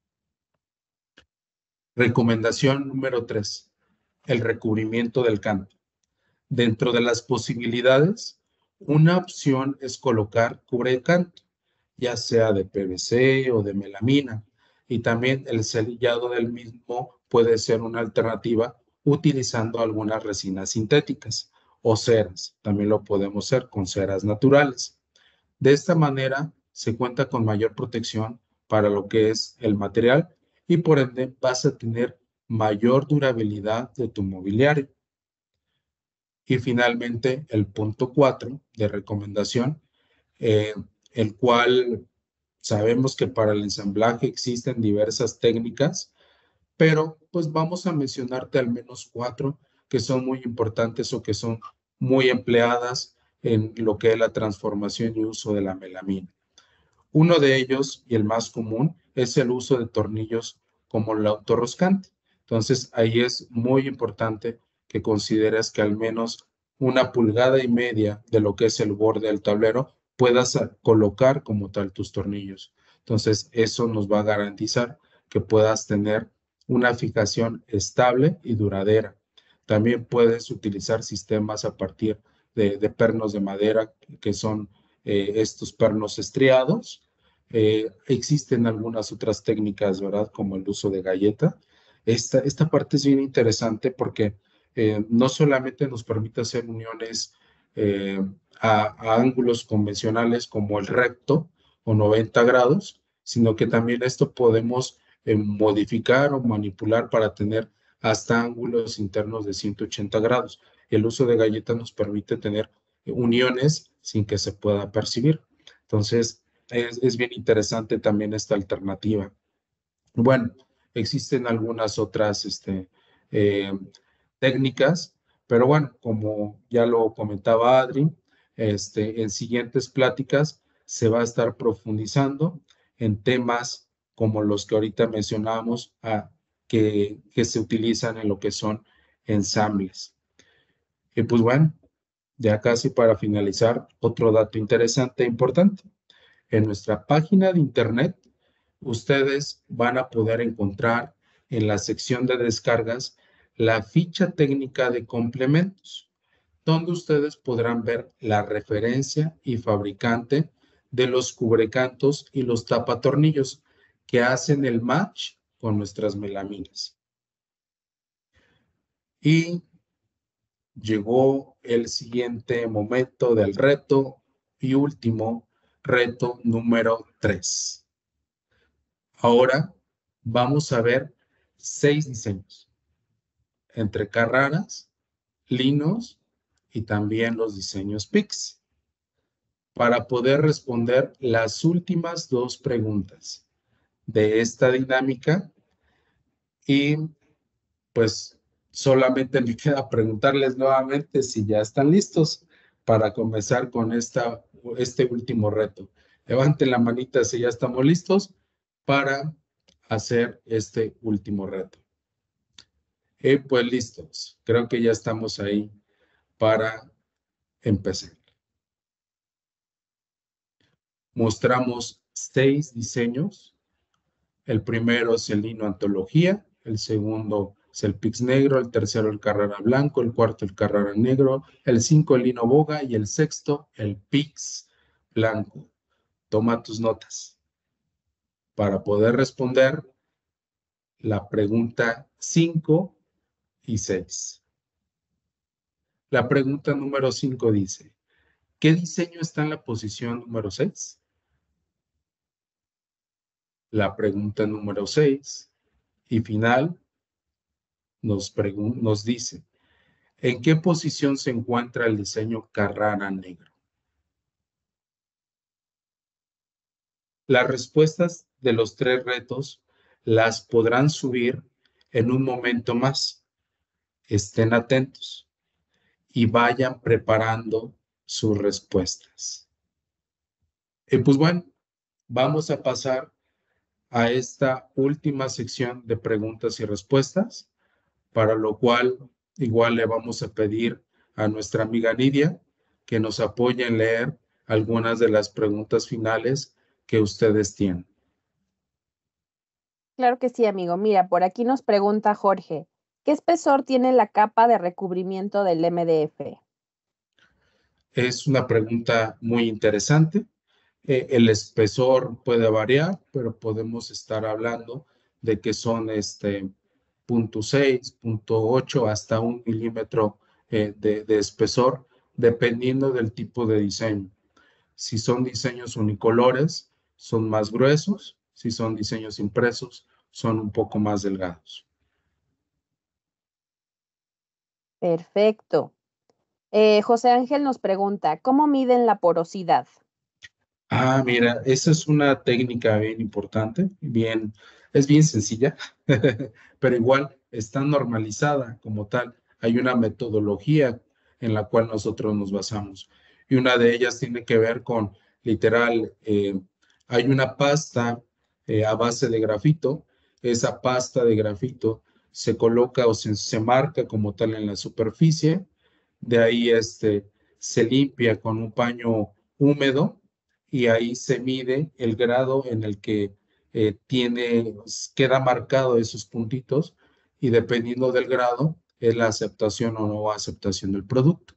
Recomendación número tres. El recubrimiento del canto. Dentro de las posibilidades, una opción es colocar cubrecanto, ya sea de P V C o de melamina, y también el sellado del mismo puede ser una alternativa utilizando algunas resinas sintéticas o ceras. También lo podemos hacer con ceras naturales. De esta manera se cuenta con mayor protección para lo que es el material y por ende vas a tener mayor durabilidad de tu mobiliario. Y finalmente, el punto cuatro de recomendación, eh, el cual sabemos que para el ensamblaje existen diversas técnicas, pero pues vamos a mencionarte al menos cuatro que son muy importantes o que son muy empleadas en lo que es la transformación y uso de la melamina. Uno de ellos, y el más común, es el uso de tornillos como el autorroscante. Entonces, ahí es muy importante que consideres que al menos una pulgada y media de lo que es el borde del tablero puedas colocar como tal tus tornillos. Entonces, eso nos va a garantizar que puedas tener una fijación estable y duradera. También puedes utilizar sistemas a partir de, de pernos de madera que son eh, estos pernos estriados. Eh, existen algunas otras técnicas, ¿verdad? Como el uso de galleta. Esta, esta parte es bien interesante porque eh, no solamente nos permite hacer uniones eh, a, a ángulos convencionales como el recto o noventa grados, sino que también esto podemos eh, modificar o manipular para tener hasta ángulos internos de ciento ochenta grados. El uso de galleta nos permite tener uniones sin que se pueda percibir. Entonces, es, es bien interesante también esta alternativa. Bueno, existen algunas otras este, eh, técnicas, pero bueno, como ya lo comentaba Adri, este, en siguientes pláticas se va a estar profundizando en temas como los que ahorita mencionamos, a, que, que se utilizan en lo que son ensambles. Y pues bueno, ya casi para finalizar, otro dato interesante e importante. En nuestra página de internet, ustedes van a poder encontrar en la sección de descargas la ficha técnica de complementos, donde ustedes podrán ver la referencia y fabricante de los cubrecantos y los tapatornillos que hacen el match con nuestras melaminas. Y llegó el siguiente momento del reto y último reto número tres. Ahora vamos a ver seis diseños entre Carraras, Linos y también los diseños P I X para poder responder las últimas dos preguntas de esta dinámica y pues solamente me queda preguntarles nuevamente si ya están listos para comenzar con esta, este último reto. Levanten la manita si ya estamos listos para hacer este último reto. Y pues listos. Creo que ya estamos ahí para empezar. Mostramos seis diseños. El primero es el lino antología, el segundo es el Pix negro, el tercero el Carrara blanco, el cuarto el Carrara negro, el cinco el Lino Boga y el sexto el Pix blanco. Toma tus notas para poder responder la pregunta cinco y seis. La pregunta número cinco dice, ¿qué diseño está en la posición número seis? La pregunta número seis y final nos, nos dice, ¿en qué posición se encuentra el diseño Carrara negro? Las respuestas de los tres retos las podrán subir en un momento más. Estén atentos y vayan preparando sus respuestas. Y pues bueno, vamos a pasar a esta última sección de preguntas y respuestas, para lo cual igual le vamos a pedir a nuestra amiga Nidia que nos apoye en leer algunas de las preguntas finales que ustedes tienen. Claro que sí, amigo. Mira, por aquí nos pregunta Jorge, ¿qué espesor tiene la capa de recubrimiento del M D F? Es una pregunta muy interesante. Eh, el espesor puede variar, pero podemos estar hablando de que son este punto seis, punto ocho hasta un milímetro eh, de, de espesor, dependiendo del tipo de diseño. Si son diseños unicolores, son más gruesos. Si son diseños impresos, son un poco más delgados. Perfecto. Eh, José Ángel nos pregunta, ¿cómo miden la porosidad? Ah, mira, esa es una técnica bien importante, bien, es bien sencilla, pero igual está normalizada como tal. Hay una metodología en la cual nosotros nos basamos. Y una de ellas tiene que ver con, literal, eh, hay una pasta eh, a base de grafito. Esa pasta de grafito se coloca o se, se marca como tal en la superficie. De ahí este, se limpia con un paño húmedo y ahí se mide el grado en el que eh, tiene, queda marcado esos puntitos y dependiendo del grado es la aceptación o no aceptación del producto.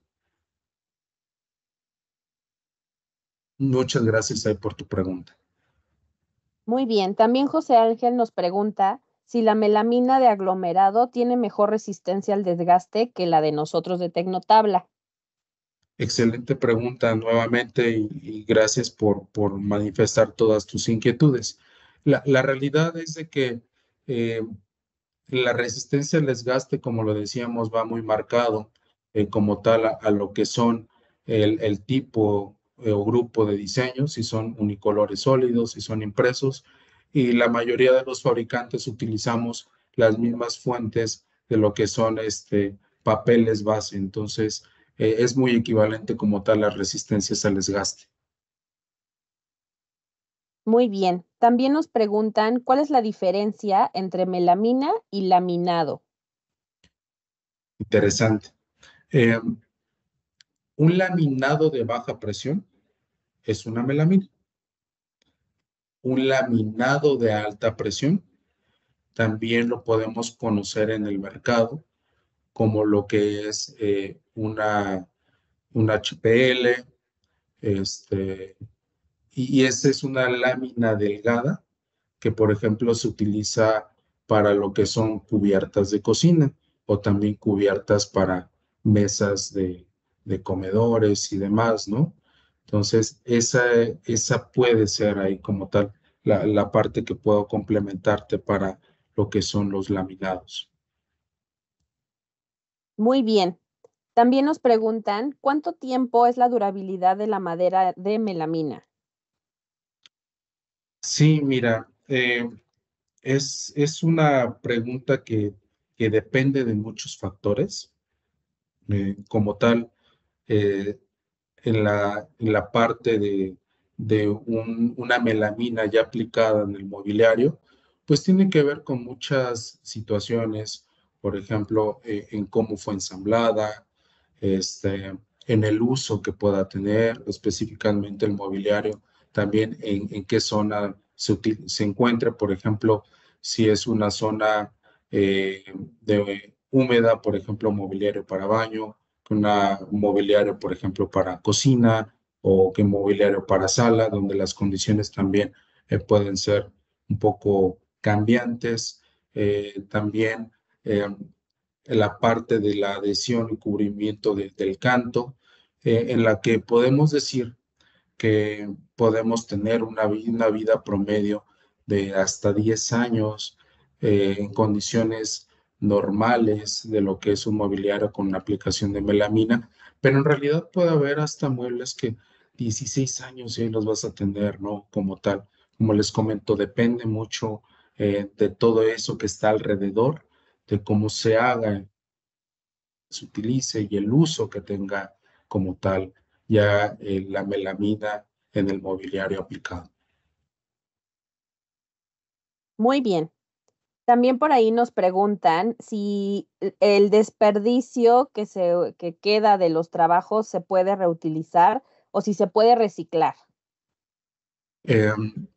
Muchas gracias ahí por tu pregunta. Muy bien, también José Ángel nos pregunta si la melamina de aglomerado tiene mejor resistencia al desgaste que la de nosotros de Tecnotabla. Excelente pregunta nuevamente y, y gracias por, por manifestar todas tus inquietudes. La, la realidad es de que eh, la resistencia al desgaste, como lo decíamos, va muy marcado eh, como tal a, a, lo que son el, el tipo eh, o grupo de diseños, si son unicolores sólidos, si son impresos, y la mayoría de los fabricantes utilizamos las mismas fuentes de lo que son este, papeles base. Entonces, eh, es muy equivalente como tal las resistencias al desgaste. Muy bien. También nos preguntan cuál es la diferencia entre melamina y laminado. Interesante. Eh, un laminado de baja presión es una melamina. Un laminado de alta presión también lo podemos conocer en el mercado como lo que es eh, una, una H P L, este, y, y esa es una lámina delgada que, por ejemplo, se utiliza para lo que son cubiertas de cocina o también cubiertas para mesas de, de comedores y demás, ¿no? Entonces, esa, esa puede ser ahí como tal la, la parte que puedo complementarte para lo que son los laminados. Muy bien. También nos preguntan cuánto tiempo es la durabilidad de la madera de melamina. Sí, mira, eh, es, es una pregunta que, que depende de muchos factores. Eh, como tal, eh, en la, en la parte de, de un- una melamina ya aplicada en el mobiliario, pues tiene que ver con muchas situaciones, por ejemplo, eh, en cómo fue ensamblada, este, en el uso que pueda tener, específicamente el mobiliario, también en, en qué zona se, util- se encuentra, por ejemplo, si es una zona eh, de húmeda, por ejemplo, mobiliario para baño, que una mobiliario, por ejemplo, para cocina o que mobiliario para sala, donde las condiciones también eh, pueden ser un poco cambiantes. Eh, también eh, la parte de la adhesión y cubrimiento de- del canto, eh, en la que podemos decir que podemos tener una, vi- una vida promedio de hasta diez años eh, en condiciones normales de lo que es un mobiliario con una aplicación de melamina, pero en realidad puede haber hasta muebles que dieciséis años y ahí los vas a tener, ¿no? Como tal, como les comento, depende mucho eh, de todo eso que está alrededor, de cómo se haga, se utilice y el uso que tenga como tal ya eh, la melamina en el mobiliario aplicado. Muy bien. También por ahí nos preguntan si el desperdicio que se que queda de los trabajos se puede reutilizar o si se puede reciclar. Eh,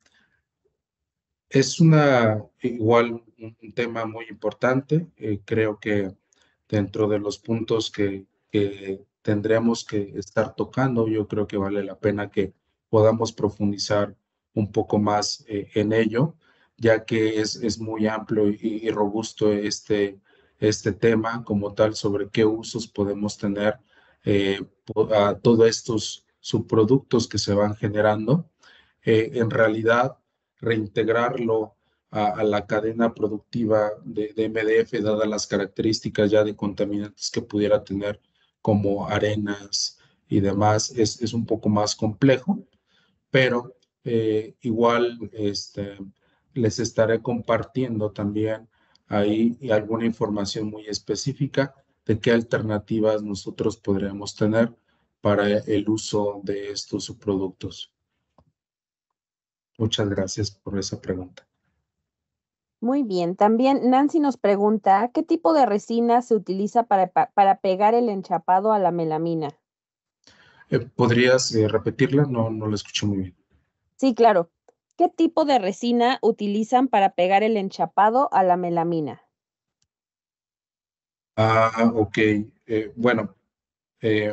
es una, igual un, un tema muy importante. Eh, creo que dentro de los puntos que, que tendremos que estar tocando, yo creo que vale la pena que podamos profundizar un poco más eh, en ello, ya que es, es muy amplio y, y robusto este, este tema como tal sobre qué usos podemos tener eh, po- a todos estos subproductos que se van generando. Eh, en realidad, reintegrarlo a, a la cadena productiva de, de M D F, dadas las características ya de contaminantes que pudiera tener, como arenas y demás, es, es un poco más complejo, pero eh, igual este, les estaré compartiendo también ahí alguna información muy específica de qué alternativas nosotros podríamos tener para el uso de estos subproductos. Muchas gracias por esa pregunta. Muy bien. También Nancy nos pregunta, ¿qué tipo de resina se utiliza para, pa- para pegar el enchapado a la melamina? Eh, ¿podrías eh, repetirla? No, no la escuché muy bien. Sí, claro. ¿Qué tipo de resina utilizan para pegar el enchapado a la melamina? Ah, ok. Eh, bueno, eh,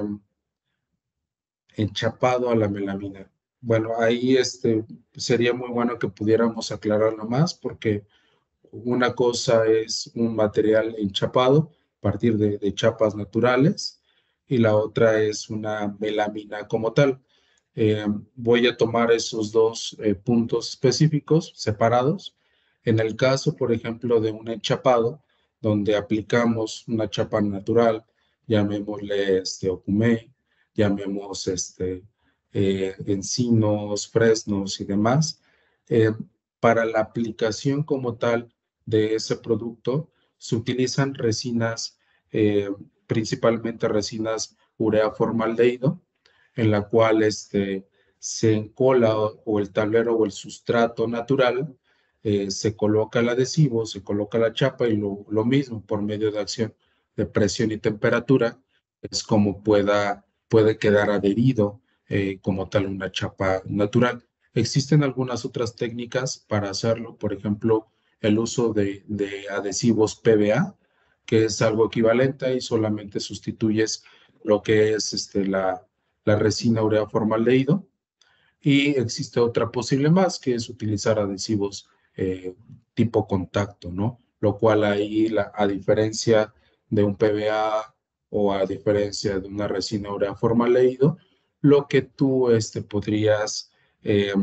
enchapado a la melamina. Bueno, ahí este, sería muy bueno que pudiéramos aclararlo más porque una cosa es un material enchapado a partir de, de chapas naturales y la otra es una melamina como tal. Eh, voy a tomar esos dos eh, puntos específicos separados. En el caso, por ejemplo, de un enchapado, donde aplicamos una chapa natural, llamémosle este ocumé, llamemos este eh, encinos, fresnos y demás. eh, para la aplicación como tal de ese producto, se utilizan resinas, eh, principalmente resinas urea formaldehído, en la cual este, se encola o, o el tablero o el sustrato natural, eh, se coloca el adhesivo, se coloca la chapa y lo, lo mismo por medio de acción de presión y temperatura, es como pueda, puede quedar adherido eh, como tal una chapa natural. Existen algunas otras técnicas para hacerlo, por ejemplo, el uso de, de adhesivos P V A, que es algo equivalente y solamente sustituyes lo que es este, la, la resina urea formaldehído. Y existe otra posible más, que es utilizar adhesivos eh, tipo contacto, ¿no? Lo cual ahí, la, a diferencia de un P V A o a diferencia de una resina urea formaldehído, lo que tú este, podrías eh,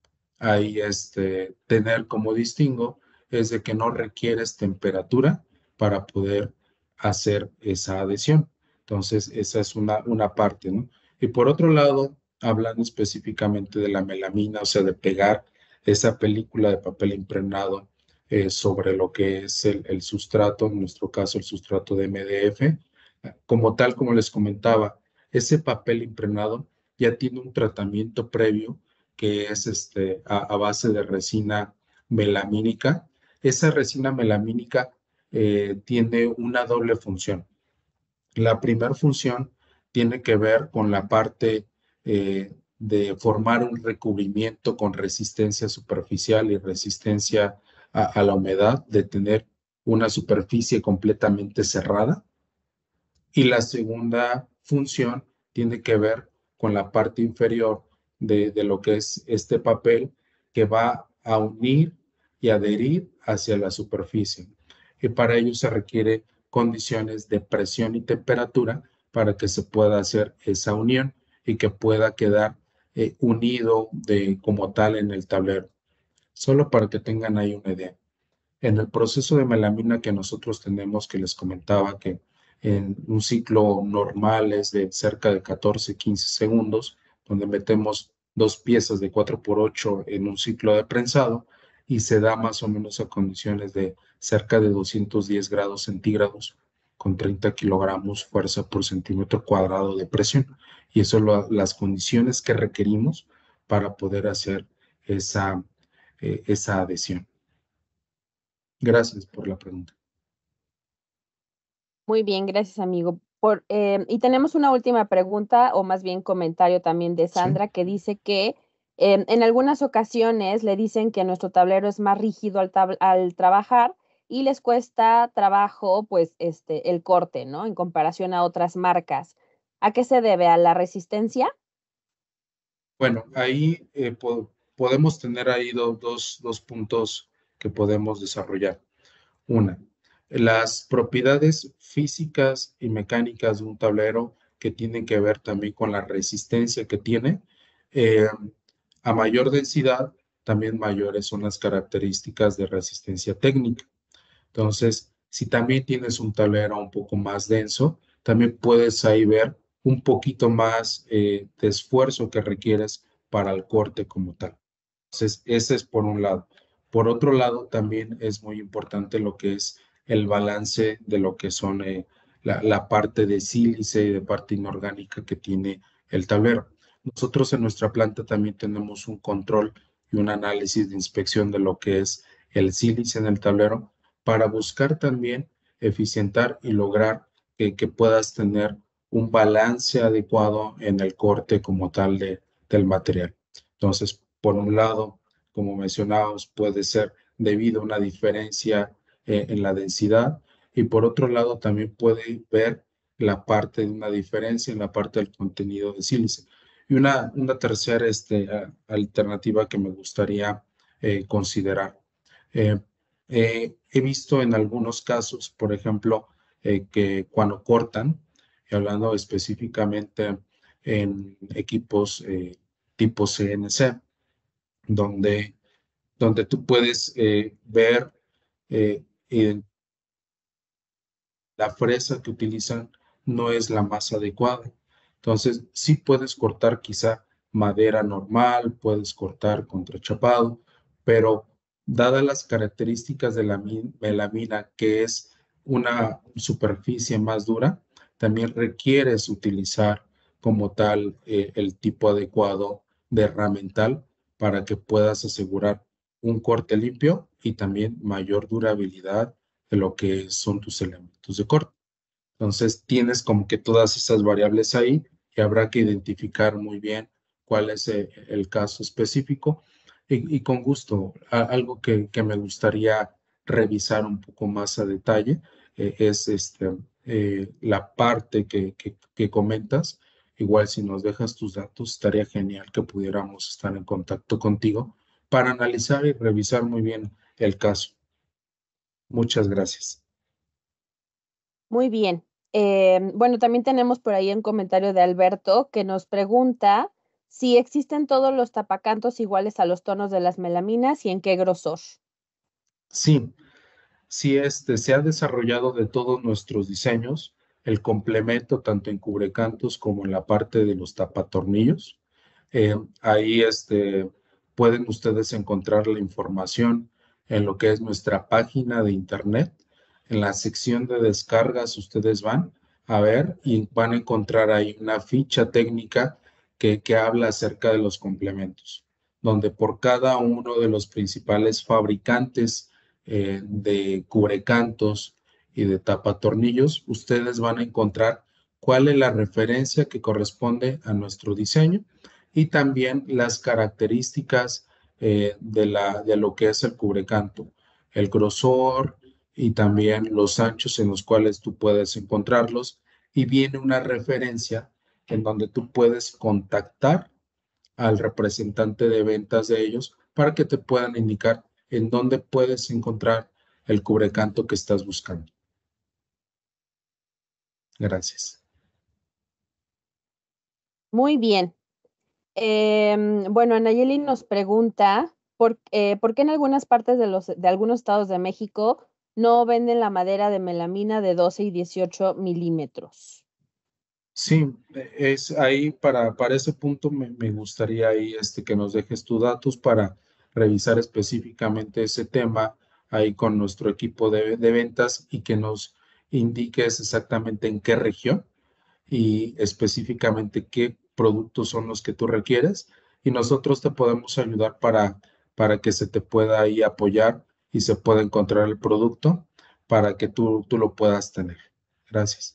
ahí este, tener como distingo es de que no requieres temperatura para poder hacer esa adhesión. Entonces, esa es una, una parte, ¿no? Y por otro lado, hablando específicamente de la melamina, o sea, de pegar esa película de papel impregnado eh, sobre lo que es el, el sustrato, en nuestro caso el sustrato de M D F, como tal, como les comentaba, ese papel impregnado ya tiene un tratamiento previo que es este, a, a base de resina melamínica. Esa resina melamínica eh, tiene una doble función. La primera función tiene que ver con la parte eh, de formar un recubrimiento con resistencia superficial y resistencia a, a la humedad, de tener una superficie completamente cerrada. Y la segunda función tiene que ver con la parte inferior de, de lo que es este papel, que va a unir y adherir hacia la superficie. Y para ello se requiere condiciones de presión y temperatura para que se pueda hacer esa unión y que pueda quedar eh, unido de, como tal en el tablero. Solo para que tengan ahí una idea. En el proceso de melamina que nosotros tenemos, que les comentaba que en un ciclo normal es de cerca de catorce, quince segundos, donde metemos dos piezas de cuatro por ocho en un ciclo de prensado y se da más o menos a condiciones de cerca de doscientos diez grados centígrados con treinta kilogramos fuerza por centímetro cuadrado de presión. Y eso son las condiciones que requerimos para poder hacer esa, eh, esa adhesión. Gracias por la pregunta. Muy bien, gracias, amigo. Por, eh, y tenemos una última pregunta, o más bien comentario también de Sandra, sí, que dice que eh, en algunas ocasiones le dicen que nuestro tablero es más rígido al, al trabajar y les cuesta trabajo, pues, este, el corte, ¿no? En comparación a otras marcas. ¿A qué se debe? ¿A la resistencia? Bueno, ahí eh, po podemos tener ahí do dos, dos puntos que podemos desarrollar. Una, las propiedades físicas y mecánicas de un tablero que tienen que ver también con la resistencia que tiene. Eh, a mayor densidad, también mayores son las características de resistencia técnica. Entonces, si también tienes un tablero un poco más denso, también puedes ahí ver un poquito más eh, de esfuerzo que requieres para el corte como tal. Entonces, ese es por un lado. Por otro lado, también es muy importante lo que es el balance de lo que son eh, la, la parte de sílice y de parte inorgánica que tiene el tablero. Nosotros en nuestra planta también tenemos un control y un análisis de inspección de lo que es el sílice en el tablero para buscar también eficientar y lograr que, que puedas tener un balance adecuado en el corte como tal de, del material. Entonces, por un lado, como mencionábamos, puede ser debido a una diferencia eh, en la densidad y por otro lado también puede ver la parte de una diferencia en la parte del contenido de sílice. Y una, una tercera este, alternativa que me gustaría eh, considerar. Eh, eh, he visto en algunos casos, por ejemplo, eh, que cuando cortan, y hablando específicamente en equipos eh, tipo C N C, donde, donde tú puedes eh, ver eh, eh, la fresa que utilizan no es la más adecuada. Entonces, sí puedes cortar quizá madera normal, puedes cortar contrachapado, pero dadas las características de la melamina, que es una superficie más dura, también requieres utilizar como tal eh, el tipo adecuado de herramental para que puedas asegurar un corte limpio y también mayor durabilidad de lo que son tus elementos de corte. Entonces, tienes como que todas esas variables ahí y habrá que identificar muy bien cuál es el, el caso específico. Y, y con gusto, a, algo que, que, me gustaría revisar un poco más a detalle eh, es este, eh, la parte que, que, que comentas. Igual si nos dejas tus datos, estaría genial que pudiéramos estar en contacto contigo para analizar y revisar muy bien el caso. Muchas gracias. Muy bien. Eh, bueno, también tenemos por ahí un comentario de Alberto que nos pregunta si existen todos los tapacantos iguales a los tonos de las melaminas y en qué grosor. Sí, sí este, se ha desarrollado de todos nuestros diseños el complemento tanto en cubrecantos como en la parte de los tapatornillos. Eh, ahí este, pueden ustedes encontrar la información en lo que es nuestra página de internet. En la sección de descargas ustedes van a ver y van a encontrar ahí una ficha técnica que, que habla acerca de los complementos, donde por cada uno de los principales fabricantes eh, de cubrecantos y de tapatornillos, ustedes van a encontrar cuál es la referencia que corresponde a nuestro diseño y también las características eh, de, la, de lo que es el cubrecanto, el grosor, y también los anchos en los cuales tú puedes encontrarlos. Y viene una referencia en donde tú puedes contactar al representante de ventas de ellos para que te puedan indicar en dónde puedes encontrar el cubrecanto que estás buscando. Gracias. Muy bien. Eh, bueno, Anayeli nos pregunta por, eh, por qué en algunas partes de, los, de algunos estados de México no venden la madera de melamina de doce y dieciocho milímetros. Sí, es ahí para, para ese punto me, me gustaría ahí este, que nos dejes tus datos para revisar específicamente ese tema ahí con nuestro equipo de, de ventas y que nos indiques exactamente en qué región y específicamente qué productos son los que tú requieres y nosotros te podemos ayudar para, para que se te pueda ahí apoyar y se pueda encontrar el producto para que tú, tú lo puedas tener. Gracias.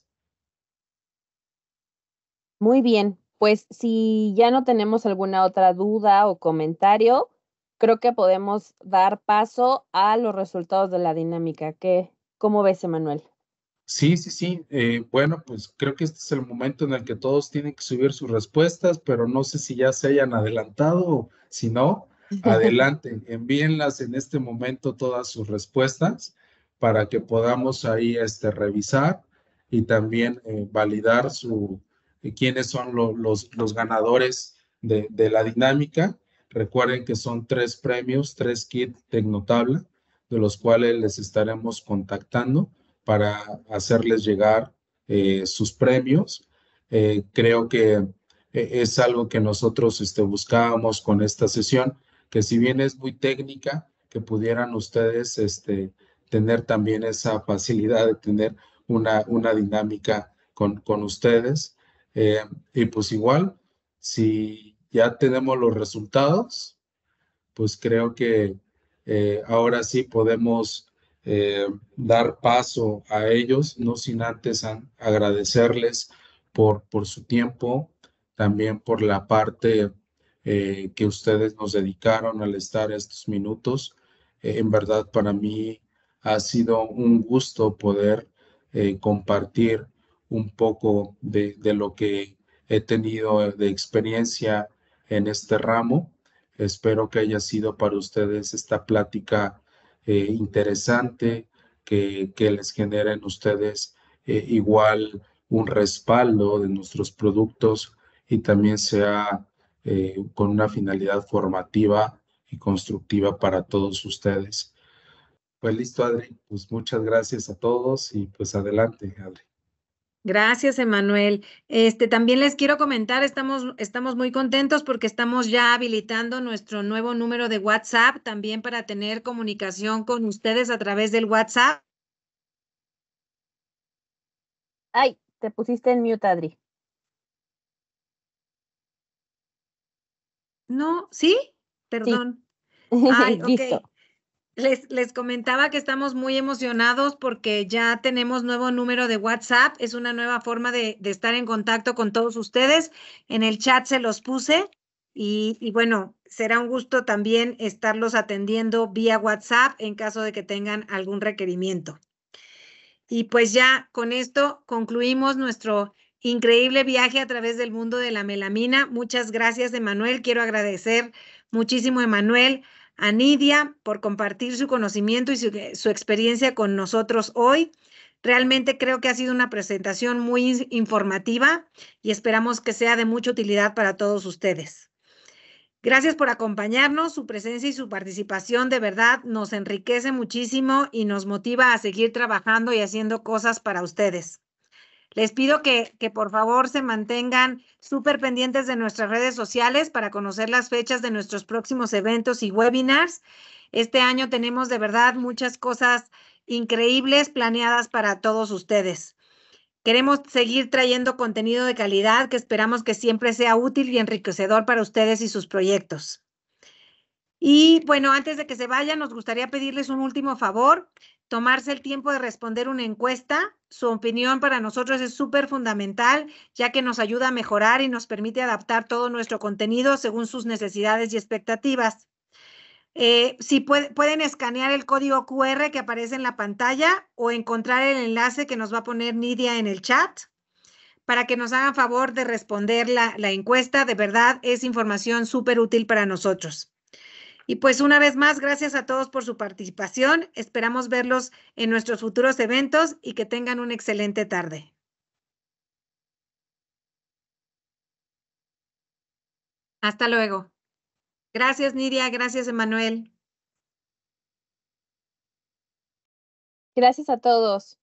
Muy bien, pues si ya no tenemos alguna otra duda o comentario, creo que podemos dar paso a los resultados de la dinámica. ¿Qué, cómo ves, Emanuel? Sí, sí, sí. Eh, bueno, pues creo que este es el momento en el que todos tienen que subir sus respuestas, pero no sé si ya se hayan adelantado o si no, adelante, envíenlas en este momento todas sus respuestas para que podamos ahí este, revisar y también eh, validar su, eh, quiénes son lo- los, los ganadores de, de la dinámica. Recuerden que son tres premios, tres kits Tecnotabla, de los cuales les estaremos contactando para hacerles llegar eh, sus premios. Eh, creo que eh, es algo que nosotros este, buscábamos con esta sesión, que si bien es muy técnica, que pudieran ustedes este, tener también esa facilidad de tener una, una dinámica con, con ustedes. Eh, y pues igual, si ya tenemos los resultados, pues creo que eh, ahora sí podemos eh, dar paso a ellos, no sin antes a- agradecerles por, por su tiempo, también por la parte eh, que ustedes nos dedicaron al estar estos minutos. Eh, en verdad, para mí ha sido un gusto poder eh, compartir un poco de, de lo que he tenido de experiencia en este ramo. Espero que haya sido para ustedes esta plática eh, interesante, que, que les generen ustedes eh, igual un respaldo de nuestros productos y también sea eh, con una finalidad formativa y constructiva para todos ustedes. Pues listo, Adri. Pues muchas gracias a todos y pues adelante, Adri. Gracias, Emanuel. Este, también les quiero comentar, estamos, estamos muy contentos porque estamos ya habilitando nuestro nuevo número de WhatsApp también para tener comunicación con ustedes a través del WhatsApp. Ay, te pusiste en mute, Adri. No, ¿sí? Sí. Perdón. Ay, ok. Listo. Les, les comentaba que estamos muy emocionados porque ya tenemos nuevo número de WhatsApp. Es una nueva forma de, de estar en contacto con todos ustedes. En el chat se los puse y, y bueno, será un gusto también estarlos atendiendo vía WhatsApp en caso de que tengan algún requerimiento. Y pues ya con esto concluimos nuestro increíble viaje a través del mundo de la melamina. Muchas gracias, Emanuel. Quiero agradecer muchísimo, Emanuel, a Nidia por compartir su conocimiento y su, su experiencia con nosotros hoy. Realmente creo que ha sido una presentación muy informativa y esperamos que sea de mucha utilidad para todos ustedes. Gracias por acompañarnos, su presencia y su participación de verdad nos enriquece muchísimo y nos motiva a seguir trabajando y haciendo cosas para ustedes. Les pido que, que por favor se mantengan súper pendientes de nuestras redes sociales para conocer las fechas de nuestros próximos eventos y webinars. Este año tenemos de verdad muchas cosas increíbles planeadas para todos ustedes. Queremos seguir trayendo contenido de calidad que esperamos que siempre sea útil y enriquecedor para ustedes y sus proyectos. Y bueno, antes de que se vayan, nos gustaría pedirles un último favor, tomarse el tiempo de responder una encuesta. Su opinión para nosotros es súper fundamental, ya que nos ayuda a mejorar y nos permite adaptar todo nuestro contenido según sus necesidades y expectativas. Eh, si puede, pueden escanear el código Q R que aparece en la pantalla o encontrar el enlace que nos va a poner Nidia en el chat para que nos hagan favor de responder la, la encuesta. De verdad, es información súper útil para nosotros. Y pues una vez más, gracias a todos por su participación. Esperamos verlos en nuestros futuros eventos y que tengan una excelente tarde. Hasta luego. Gracias, Nidia. Gracias, Emanuel. Gracias a todos.